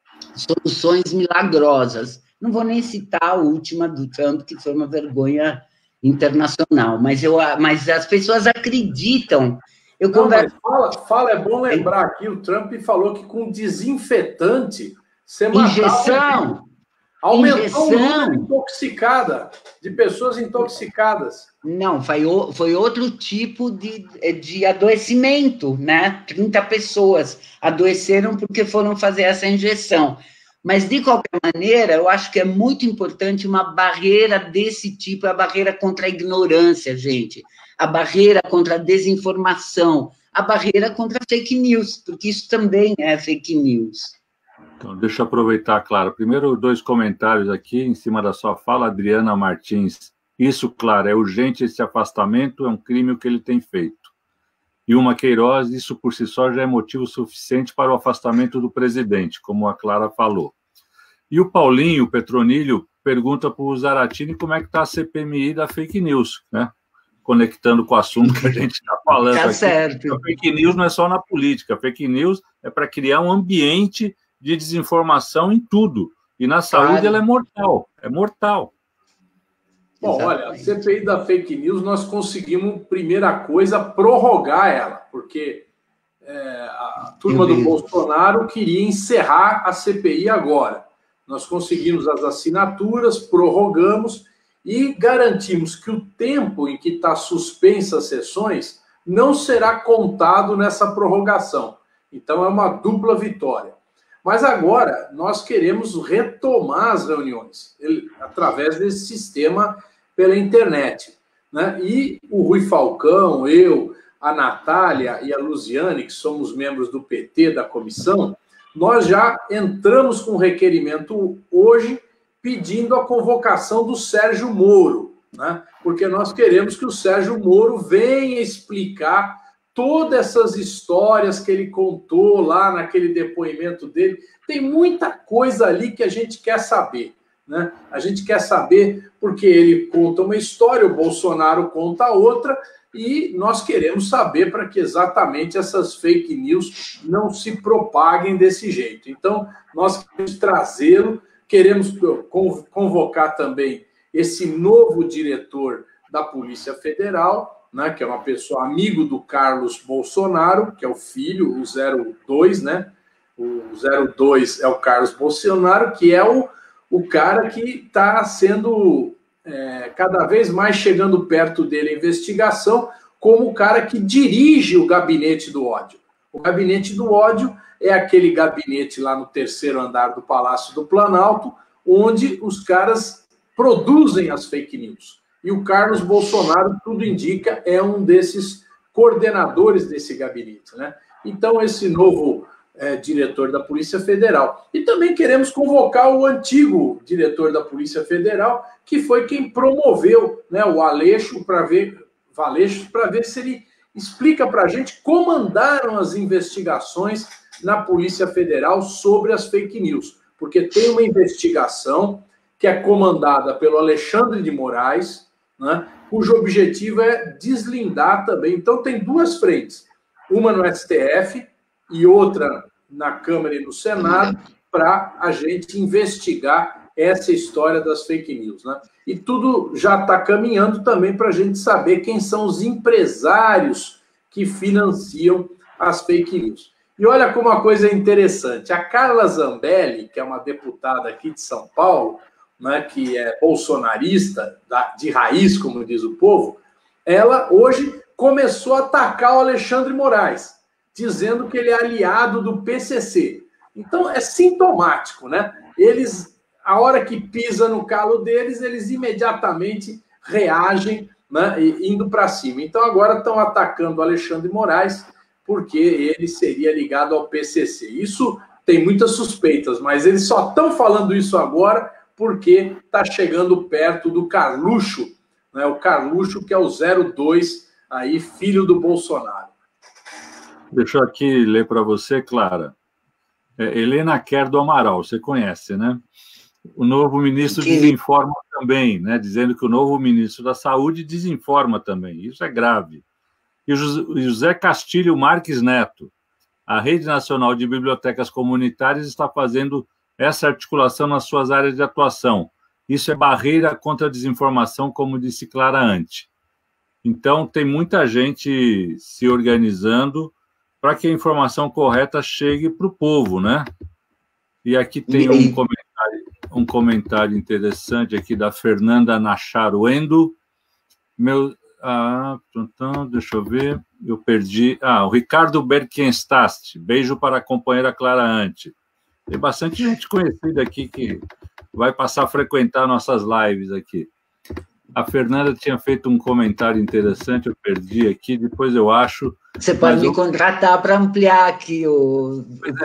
soluções milagrosas. Não vou nem citar a última do Trump, que foi uma vergonha internacional, mas, eu, mas as pessoas acreditam. Eu Não, converso... mas fala, fala, é bom lembrar aqui, o Trump falou que com desinfetante você matava... Injeção! Aumentou Injeção. o número intoxicada, de pessoas intoxicadas. Não, foi, o, foi outro tipo de, de adoecimento, né? trinta pessoas adoeceram porque foram fazer essa injeção. Mas, de qualquer maneira, eu acho que é muito importante uma barreira desse tipo, a barreira contra a ignorância, gente, a barreira contra a desinformação, a barreira contra a fake news, porque isso também é fake news. Então, deixa eu aproveitar, Clara. Primeiro, dois comentários aqui, em cima da sua fala, Adriana Martins. Isso, Clara, é urgente esse afastamento, é um crime o que ele tem feito. E uma Queiroz, isso por si só já é motivo suficiente para o afastamento do presidente, como a Clara falou. E o Paulinho Petronilho pergunta para o Zaratini como é que está a C P M I da fake news, né? Conectando com o assunto que a gente está falando tá aqui. Certo. A fake news não é só na política, a fake news é para criar um ambiente de desinformação em tudo. E na saúde claro. Ela é mortal, é mortal. Bom, Exatamente. Olha, a C P I da fake news, nós conseguimos, primeira coisa, prorrogar ela, porque é, a turma do Bolsonaro queria encerrar a C P I agora. Nós conseguimos as assinaturas, prorrogamos e garantimos que o tempo em que está suspensa as sessões não será contado nessa prorrogação. Então, é uma dupla vitória. Mas agora nós queremos retomar as reuniões ele, através desse sistema pela internet, né? E o Rui Falcão, eu, a Natália e a Luziane, que somos membros do P T da comissão, nós já entramos com requerimento hoje pedindo a convocação do Sérgio Moro, né? Porque nós queremos que o Sérgio Moro venha explicar todas essas histórias que ele contou lá naquele depoimento dele. Tem muita coisa ali que a gente quer saber, né? A gente quer saber porque ele conta uma história, o Bolsonaro conta outra, e nós queremos saber para que exatamente essas fake news não se propaguem desse jeito. Então, nós queremos trazê-lo, queremos convocar também esse novo diretor da Polícia Federal, né, que é uma pessoa amigo do Carlos Bolsonaro, que é o filho, o zero dois, né? O zero dois é o Carlos Bolsonaro, que é o, o cara que está sendo é, cada vez mais chegando perto dele a investigação, como o cara que dirige o gabinete do ódio. O gabinete do ódio é aquele gabinete lá no terceiro andar do Palácio do Planalto, onde os caras produzem as fake news. E o Carlos Bolsonaro, tudo indica, é um desses coordenadores desse gabinete, né? Então, esse novo é, diretor da Polícia Federal. E também queremos convocar o antigo diretor da Polícia Federal, que foi quem promoveu, né, o Aleixo, para ver, Valeixo, para ver se ele explica para a gente como andaram as investigações na Polícia Federal sobre as fake news. Porque tem uma investigação que é comandada pelo Alexandre de Moraes, né, cujo objetivo é deslindar também. Então, tem duas frentes, uma no S T F e outra na Câmara e no Senado, para a gente investigar essa história das fake news, né? E tudo já está caminhando também para a gente saber quem são os empresários que financiam as fake news. E olha como uma coisa interessante, a Carla Zambelli, que é uma deputada aqui de São Paulo, né, que é bolsonarista, de raiz, como diz o povo, ela hoje começou a atacar o Alexandre Moraes. dizendo que ele é aliado do P C C. Então, é sintomático, né? Eles, a hora que pisa no calo deles, eles imediatamente reagem, né, indo para cima. Então, agora estão atacando o Alexandre de Moraes, porque ele seria ligado ao P C C. Isso tem muitas suspeitas, mas eles só estão falando isso agora porque está chegando perto do Carluxo, né, o Carluxo, que é o zero dois, aí, filho do Bolsonaro. Deixa eu aqui ler para você, Clara. É, Helena Quer do Amaral, você conhece, né? O novo ministro que... desinforma também, né? Dizendo que o novo ministro da Saúde desinforma também. Isso é grave. E o José Castilho Marques Neto. A Rede Nacional de Bibliotecas Comunitárias está fazendo essa articulação nas suas áreas de atuação. Isso é barreira contra a desinformação, como disse Clara antes. Então, tem muita gente se organizando para que a informação correta chegue para o povo, né? E aqui tem um comentário, um comentário interessante aqui da Fernanda Nacharuendo. Meu, ah, deixa eu ver, eu perdi. Ah, o Ricardo Berkenstast, beijo para a companheira Clara Ante. Tem bastante gente conhecida aqui que vai passar a frequentar nossas lives aqui. A Fernanda tinha feito um comentário interessante, eu perdi aqui, depois eu acho... Você pode me eu... contratar para ampliar aqui o...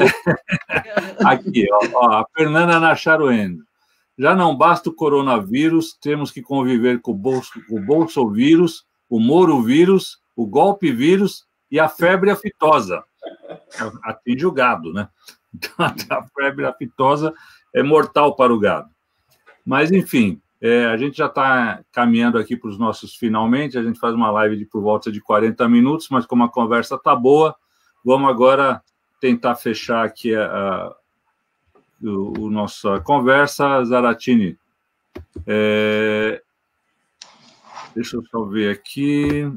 Aqui, ó, ó, a Fernanda Nacharuendo. Já não basta o coronavírus, temos que conviver com o, bolso, o bolsovírus, o morovírus, o golpe vírus e a febre aftosa. Atinge o gado, né? Então, a febre aftosa é mortal para o gado. Mas, enfim... É, a gente já está caminhando aqui para os nossos finalmente, a gente faz uma live de por volta de quarenta minutos, mas como a conversa está boa, vamos agora tentar fechar aqui a, a, o, o nossa conversa. Zaratini, é, deixa eu só ver aqui.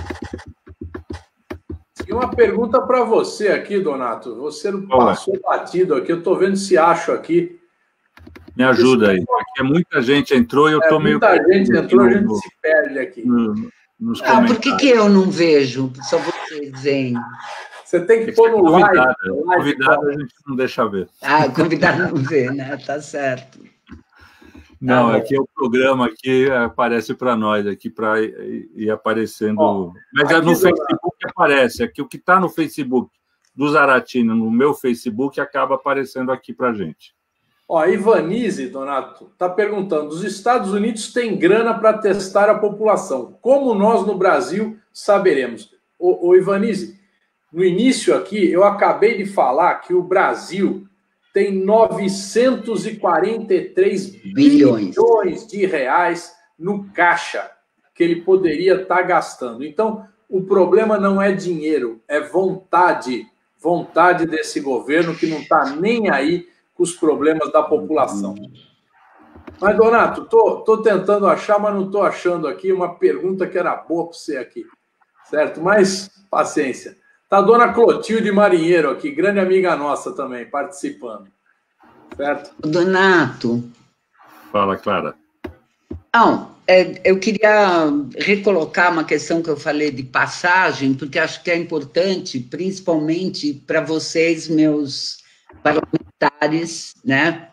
Tem uma pergunta para você aqui, Donato. Você não passou é? batido aqui, eu estou vendo se acho aqui. Me ajuda aí, porque muita gente entrou e eu estou é, meio... Muita gente entrou, a gente no, se perde aqui. No, nos ah, por que, que eu não vejo? Só você dizendo. Você tem que pôr no convidado, live. Convidado a gente não deixa ver. Ah, convidado não vê, né? Tá certo. Não, aqui é o programa que aparece para nós, aqui para ir aparecendo... Ó, mas é no Facebook que aparece, aqui o que está no Facebook do Zaratini, no meu Facebook, acaba aparecendo aqui para a gente. Ó, a Ivanise, Donato, está perguntando, os Estados Unidos têm grana para testar a população. Como nós, no Brasil, saberemos? Ô, ô, Ivanise, no início aqui, eu acabei de falar que o Brasil tem novecentos e quarenta e três bilhões, bilhões de reais no caixa que ele poderia estar gastando. Então, o problema não é dinheiro, é vontade. Vontade desse governo que não está nem aí os problemas da população. Mas, Donato, tô, tô tentando achar, mas não tô achando aqui uma pergunta que era boa para você aqui, certo? Mas, paciência. Tá a dona Clotilde Marinheiro aqui, grande amiga nossa também, participando, certo? Donato. Fala, Clara. Não, é, eu queria recolocar uma questão que eu falei de passagem, porque acho que é importante, principalmente para vocês, meus parlamentares, né?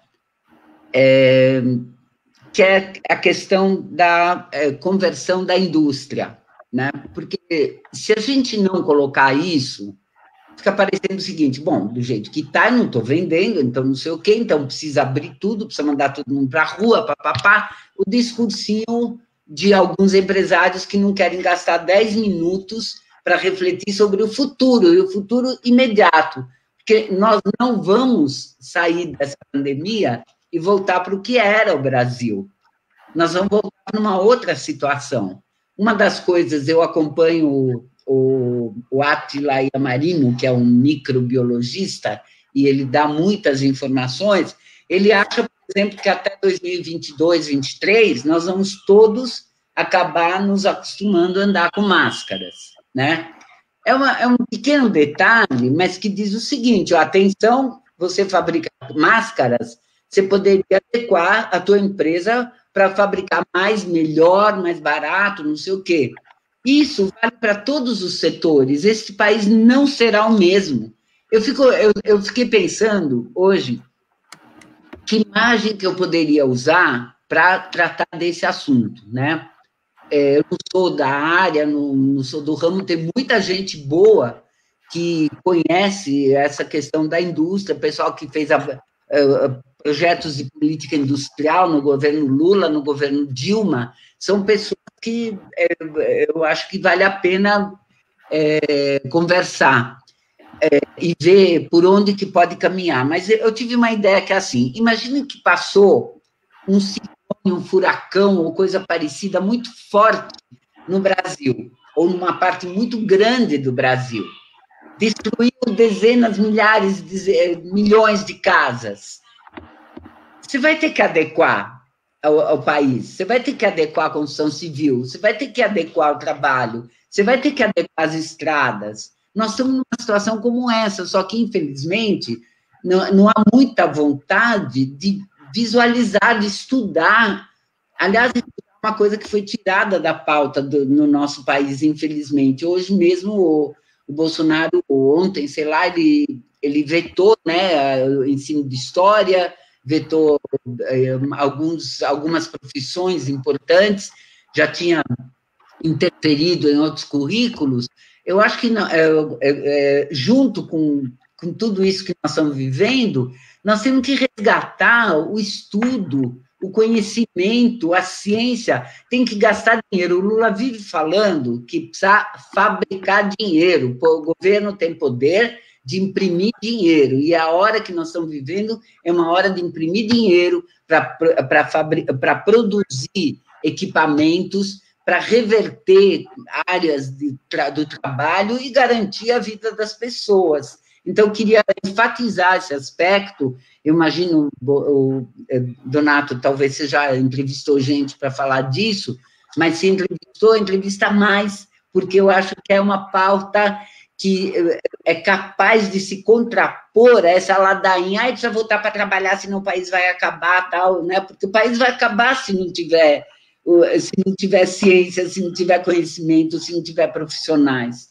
É, que é a questão da é, conversão da indústria, né? Porque se a gente não colocar isso, fica parecendo o seguinte, bom, do jeito que está, eu não estou vendendo, então não sei o quê, então precisa abrir tudo, precisa mandar todo mundo para a rua, papapá, o discursinho de alguns empresários que não querem gastar dez minutos para refletir sobre o futuro, e o futuro imediato, porque nós não vamos sair dessa pandemia e voltar para o que era o Brasil. Nós vamos voltar para uma outra situação. Uma das coisas, eu acompanho o, o, o Átila Iamarino, que é um microbiologista, e ele dá muitas informações, ele acha, por exemplo, que até dois mil e vinte e dois, vinte e três, nós vamos todos acabar nos acostumando a andar com máscaras, né? É, uma, é um pequeno detalhe, mas que diz o seguinte, ó, atenção, você fabrica máscaras, você poderia adequar a tua empresa para fabricar mais, melhor, mais barato, não sei o quê. Isso vale para todos os setores. Este país não será o mesmo. Eu, fico, eu, eu fiquei pensando hoje que imagem que eu poderia usar para tratar desse assunto, né? É, eu não sou da área, não, não sou do ramo, tem muita gente boa que conhece essa questão da indústria, pessoal que fez a, a, projetos de política industrial no governo Lula, no governo Dilma, são pessoas que é, eu acho que vale a pena é, conversar é, e ver por onde que pode caminhar. Mas eu tive uma ideia que é assim, imagine que passou um ciclone, um furacão ou coisa parecida muito forte no Brasil, ou numa parte muito grande do Brasil, destruiu dezenas, milhares, de, milhões de casas. Você vai ter que adequar ao, ao país, você vai ter que adequar a construção civil, você vai ter que adequar o trabalho, você vai ter que adequar as estradas. Nós estamos numa situação como essa, só que, infelizmente, não, não há muita vontade de visualizar, de estudar. Aliás, é uma coisa que foi tirada da pauta do, no nosso país, infelizmente. Hoje mesmo, o, o Bolsonaro, ontem, sei lá, ele, ele vetou, né, o ensino de história, vetou eh, alguns, algumas profissões importantes, já tinha interferido em outros currículos. Eu acho que, não, é, é, é, junto com, com tudo isso que nós estamos vivendo, nós temos que resgatar o estudo, o conhecimento, a ciência, tem que gastar dinheiro. O Lula vive falando que precisa fabricar dinheiro, o governo tem poder de imprimir dinheiro, e a hora que nós estamos vivendo é uma hora de imprimir dinheiro para produzir equipamentos, para reverter áreas de, do trabalho e garantir a vida das pessoas. Então, eu queria enfatizar esse aspecto. Eu imagino, o Donato, talvez você já entrevistou gente para falar disso, mas se entrevistou, entrevista mais, porque eu acho que é uma pauta que é capaz de se contrapor a essa ladainha, ai, precisa voltar para trabalhar, senão o país vai acabar, tal, né? Porque o país vai acabar se não tiver, se não tiver ciência, se não tiver conhecimento, se não tiver profissionais.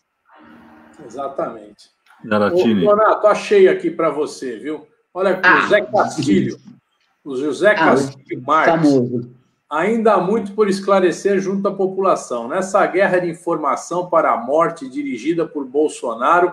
Exatamente. Garatini. Ô, Donato, achei aqui para você, viu? Olha, ah, o José Castilho, o José Castilho ah, Marques. Famoso. Ainda há muito por esclarecer junto à população. Nessa guerra de informação para a morte dirigida por Bolsonaro,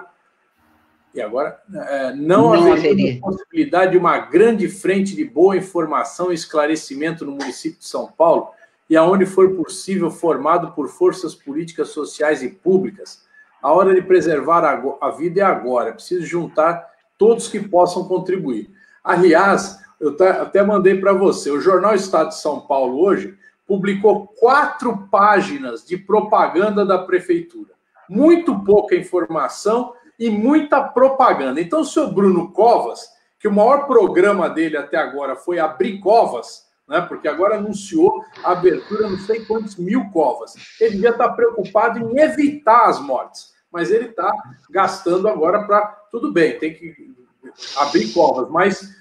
e agora, é, não, não haveria possibilidade de uma grande frente de boa informação e esclarecimento no município de São Paulo, e aonde for possível, formado por forças políticas, sociais e públicas. A hora de preservar a, a vida é agora. É preciso juntar todos que possam contribuir. Aliás, eu até mandei para você, o Jornal Estado de São Paulo hoje publicou quatro páginas de propaganda da prefeitura. Muito pouca informação e muita propaganda. Então, o senhor Bruno Covas, que o maior programa dele até agora foi abrir covas, né, porque agora anunciou a abertura de não sei quantos mil covas. Ele devia estar preocupado em evitar as mortes, mas ele está gastando agora para... Tudo bem, tem que abrir covas, mas...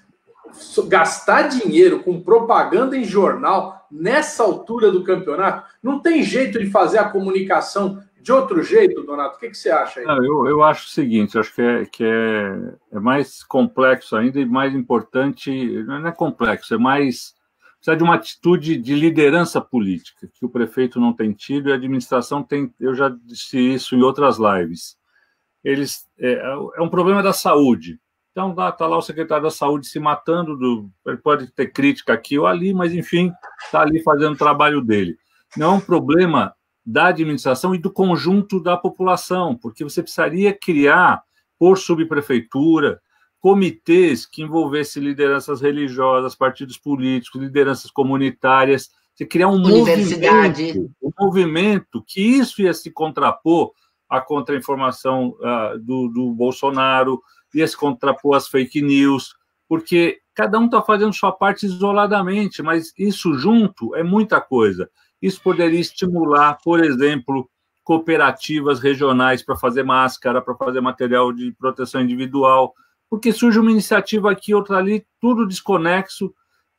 gastar dinheiro com propaganda em jornal nessa altura do campeonato, não tem jeito de fazer a comunicação de outro jeito, Donato? O que, que você acha aí? Não, eu, eu acho o seguinte, eu acho que, é, que é, é mais complexo ainda e mais importante, não é complexo, é mais... precisa de uma atitude de liderança política, que o prefeito não tem tido e a administração tem, eu já disse isso em outras lives. Eles, é, é um problema da saúde. Então, está lá o secretário da Saúde se matando, do, ele pode ter crítica aqui ou ali, mas, enfim, está ali fazendo o trabalho dele. Não é um problema da administração e do conjunto da população, porque você precisaria criar, por subprefeitura, comitês que envolvessem lideranças religiosas, partidos políticos, lideranças comunitárias, você criar um movimento, um movimento que isso ia se contrapor à contra-informação uh, do, do Bolsonaro, ia se contrapor às fake news, porque cada um está fazendo sua parte isoladamente, mas isso junto é muita coisa. Isso poderia estimular, por exemplo, cooperativas regionais para fazer máscara, para fazer material de proteção individual, porque surge uma iniciativa aqui, outra ali, tudo desconexo,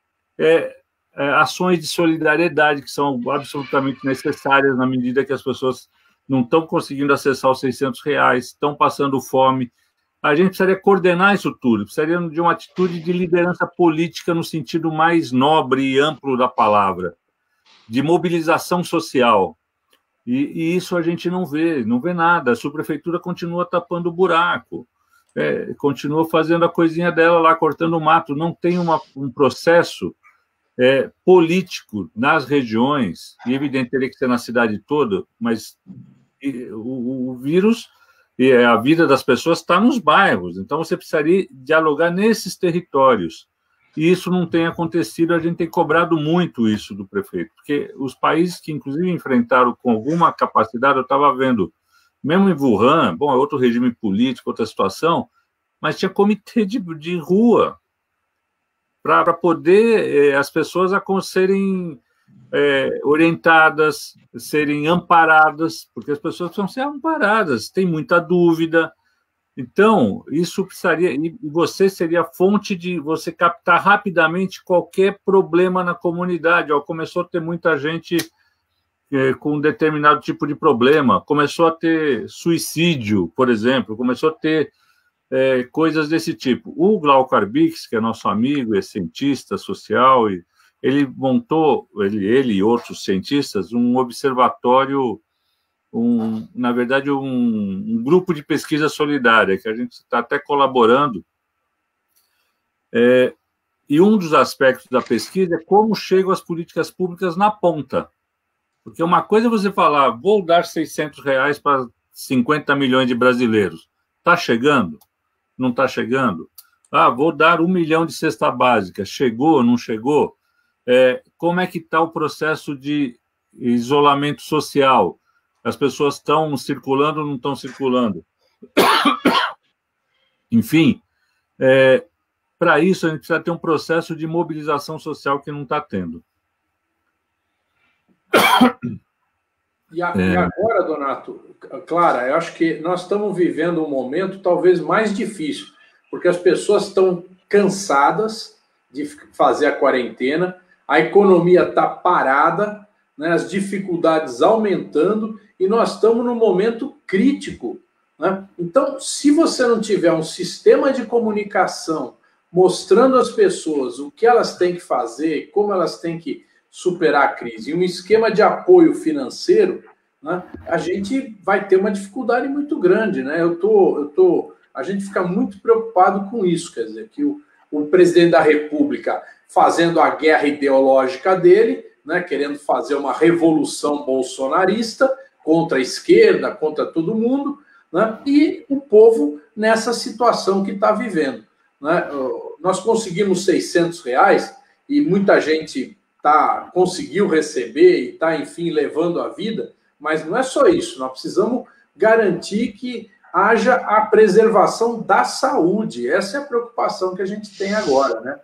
é, é, ações de solidariedade que são absolutamente necessárias na medida que as pessoas não estão conseguindo acessar os seiscentos reais, estão passando fome. A gente precisaria coordenar isso tudo, precisaria de uma atitude de liderança política no sentido mais nobre e amplo da palavra, de mobilização social. E, e isso a gente não vê, não vê nada. A subprefeitura continua tapando o buraco, é, continua fazendo a coisinha dela lá, cortando o mato. Não tem uma, um processo é, político nas regiões, e evidente teria que ser na cidade toda, mas e, o, o vírus e a vida das pessoas está nos bairros, então você precisaria dialogar nesses territórios. E isso não tem acontecido, a gente tem cobrado muito isso do prefeito, porque os países que, inclusive, enfrentaram com alguma capacidade, eu estava vendo, mesmo em Wuhan, bom, é outro regime político, outra situação, mas tinha comitê de, de rua para poder eh, as pessoas serem eh, orientadas, serem amparadas, porque as pessoas precisam ser amparadas, tem muita dúvida. Então, isso precisaria, e você seria a fonte de você captar rapidamente qualquer problema na comunidade. Ó, começou a ter muita gente eh, com um determinado tipo de problema, começou a ter suicídio, por exemplo, começou a ter eh, coisas desse tipo. O Glauco Arbix, que é nosso amigo, é cientista social, e ele montou, ele, ele e outros cientistas, um observatório, Um, na verdade, um, um grupo de pesquisa solidária, que a gente está até colaborando. É, e um dos aspectos da pesquisa é como chegam as políticas públicas na ponta. Porque uma coisa é você falar, vou dar seiscentos reais para cinquenta milhões de brasileiros. Está chegando? Não está chegando? Ah, vou dar um milhão de cesta básica. Chegou, não chegou? É, como é que está o processo de isolamento social? As pessoas estão circulando ou não estão circulando? Enfim, é, para isso a gente precisa ter um processo de mobilização social que não está tendo. E, a, é... e agora, Donato, Clara, eu acho que nós estamos vivendo um momento talvez mais difícil, porque as pessoas estão cansadas de fazer a quarentena, a economia está parada, né, as dificuldades aumentando, e nós estamos num momento crítico, né? Então, se você não tiver um sistema de comunicação mostrando às pessoas o que elas têm que fazer, como elas têm que superar a crise, e um esquema de apoio financeiro, né, a gente vai ter uma dificuldade muito grande, né? Eu tô, eu tô, a gente fica muito preocupado com isso, quer dizer, que o, o presidente da República fazendo a guerra ideológica dele, né, querendo fazer uma revolução bolsonarista contra a esquerda, contra todo mundo, né, e o povo nessa situação que está vivendo, né? Nós conseguimos seiscentos reais e muita gente tá, conseguiu receber e está, enfim, levando a vida, mas não é só isso, nós precisamos garantir que haja a preservação da saúde. Essa é a preocupação que a gente tem agora, né?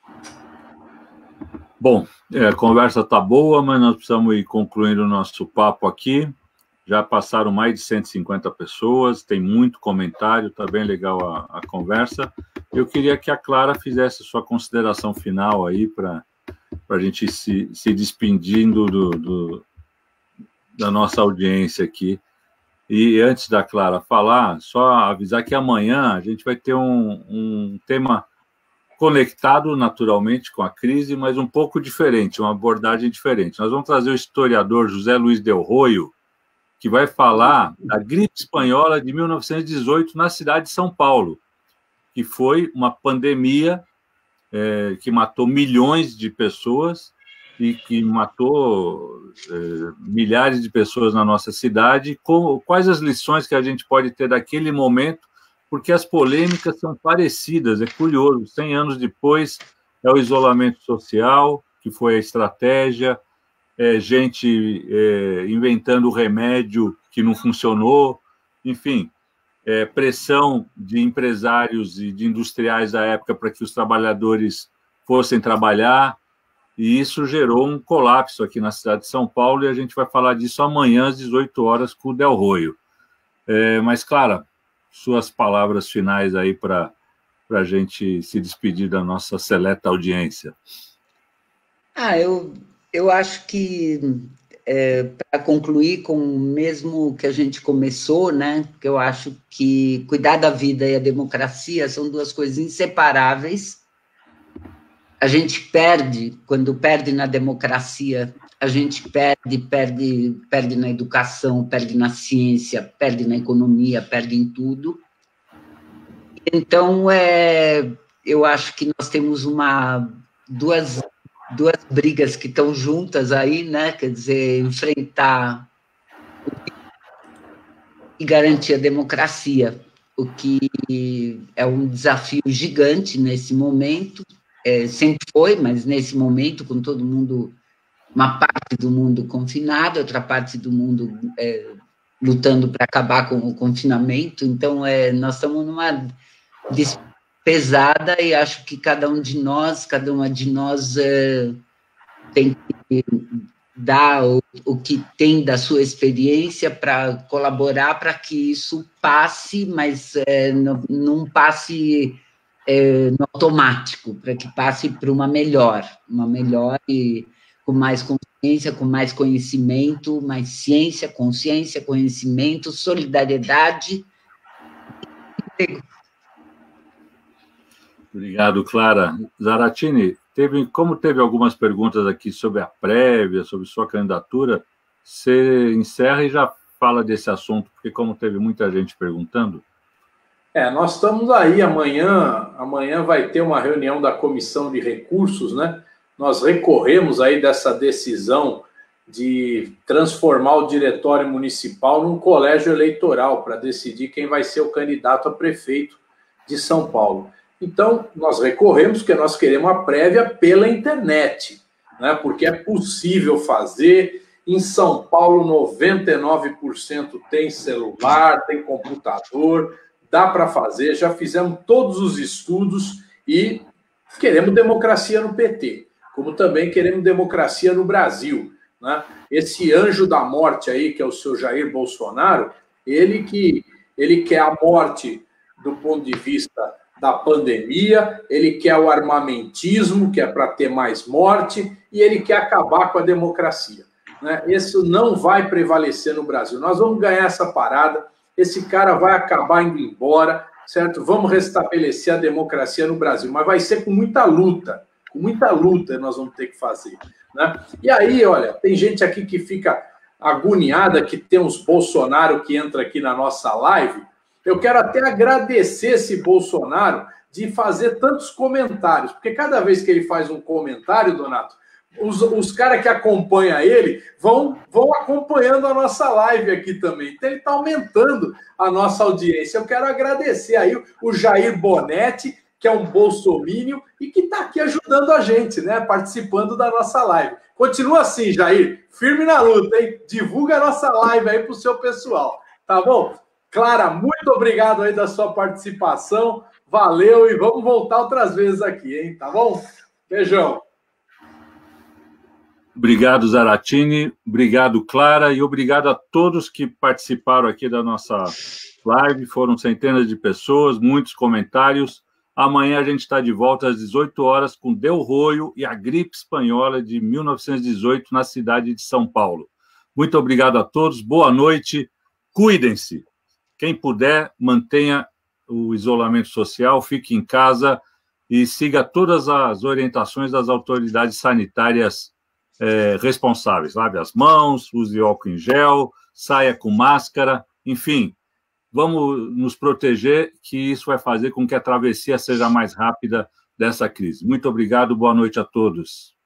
Bom, é, a conversa está boa, mas nós precisamos ir concluindo o nosso papo aqui. Já passaram mais de cento e cinquenta pessoas, tem muito comentário, está bem legal a, a conversa. Eu queria que a Clara fizesse a sua consideração final aí para a gente se, se despedindo do, do, da nossa audiência aqui. E antes da Clara falar, só avisar que amanhã a gente vai ter um, um tema conectado naturalmente com a crise, mas um pouco diferente, uma abordagem diferente. Nós vamos trazer o historiador José Luiz Del Roio, que vai falar da gripe espanhola de mil novecentos e dezoito na cidade de São Paulo, que foi uma pandemia é, que matou milhões de pessoas e que matou é, milhares de pessoas na nossa cidade. Com, quais as lições que a gente pode ter daquele momento, porque as polêmicas são parecidas, é curioso, cem anos depois é o isolamento social, que foi a estratégia, é, gente é, inventando remédio que não funcionou, enfim, é, pressão de empresários e de industriais da época para que os trabalhadores fossem trabalhar, e isso gerou um colapso aqui na cidade de São Paulo, e a gente vai falar disso amanhã às dezoito horas com o Del Roio. É, mas, Clara, suas palavras finais aí para a gente se despedir da nossa seleta audiência. Ah, eu... Eu acho que é, para concluir com o mesmo que a gente começou, né, que eu acho que cuidar da vida e a democracia são duas coisas inseparáveis. A gente perde, quando perde na democracia, a gente perde, perde, perde na educação, perde na ciência, perde na economia, perde em tudo. Então, é, eu acho que nós temos uma, duas, duas brigas que estão juntas aí, né? Quer dizer, enfrentar e garantir a democracia, o que é um desafio gigante nesse momento, é, sempre foi, mas nesse momento, com todo mundo, uma parte do mundo confinado, outra parte do mundo é, lutando para acabar com o confinamento, então é, nós estamos numa pesada e acho que cada um de nós, cada uma de nós é, tem que dar o, o que tem da sua experiência para colaborar para que isso passe, mas é, não, não passe é, no automático, para que passe para uma melhor, uma melhor e com mais consciência, com mais conhecimento, mais ciência, consciência, conhecimento, solidariedade. Obrigado, Clara. Zaratini, teve, como teve algumas perguntas aqui sobre a prévia, sobre sua candidatura, você encerra e já fala desse assunto, porque como teve muita gente perguntando. É, nós estamos aí amanhã, amanhã vai ter uma reunião da Comissão de Recursos, né? Nós recorremos aí dessa decisão de transformar o diretório municipal num colégio eleitoral para decidir quem vai ser o candidato a prefeito de São Paulo. Então, nós recorremos porque nós queremos a prévia pela internet, né? Porque é possível fazer. Em São Paulo, noventa e nove por cento tem celular, tem computador, dá para fazer. Já fizemos todos os estudos e queremos democracia no P T, como também queremos democracia no Brasil, né? Esse anjo da morte aí, que é o seu Jair Bolsonaro, ele que ele quer a morte do ponto de vista da pandemia, ele quer o armamentismo, que é para ter mais morte, e ele quer acabar com a democracia, né? Isso não vai prevalecer no Brasil. Nós vamos ganhar essa parada, esse cara vai acabar indo embora, certo? Vamos restabelecer a democracia no Brasil, mas vai ser com muita luta, com muita luta nós vamos ter que fazer, né? E aí, olha, tem gente aqui que fica agoniada, que tem uns Bolsonaro que entra aqui na nossa live. Eu quero até agradecer esse Bolsonaro de fazer tantos comentários, porque cada vez que ele faz um comentário, Donato, os, os caras que acompanham ele vão, vão acompanhando a nossa live aqui também. Então ele está aumentando a nossa audiência. Eu quero agradecer aí o Jair Bonetti, que é um bolsomínio e que está aqui ajudando a gente, né? Participando da nossa live. Continua assim, Jair, firme na luta, hein? Divulga a nossa live aí para o seu pessoal, tá bom? Clara, muito obrigado aí da sua participação, valeu e vamos voltar outras vezes aqui, hein? Tá bom? Beijão. Obrigado, Zaratini, obrigado, Clara, e obrigado a todos que participaram aqui da nossa live, foram centenas de pessoas, muitos comentários. Amanhã a gente está de volta às dezoito horas com Del Roio e a gripe espanhola de mil novecentos e dezoito na cidade de São Paulo. Muito obrigado a todos, boa noite, cuidem-se. Quem puder, mantenha o isolamento social, fique em casa e siga todas as orientações das autoridades sanitárias é, responsáveis. Lave as mãos, use álcool em gel, saia com máscara, enfim, vamos nos proteger, que isso vai fazer com que a travessia seja mais rápida dessa crise. Muito obrigado, boa noite a todos.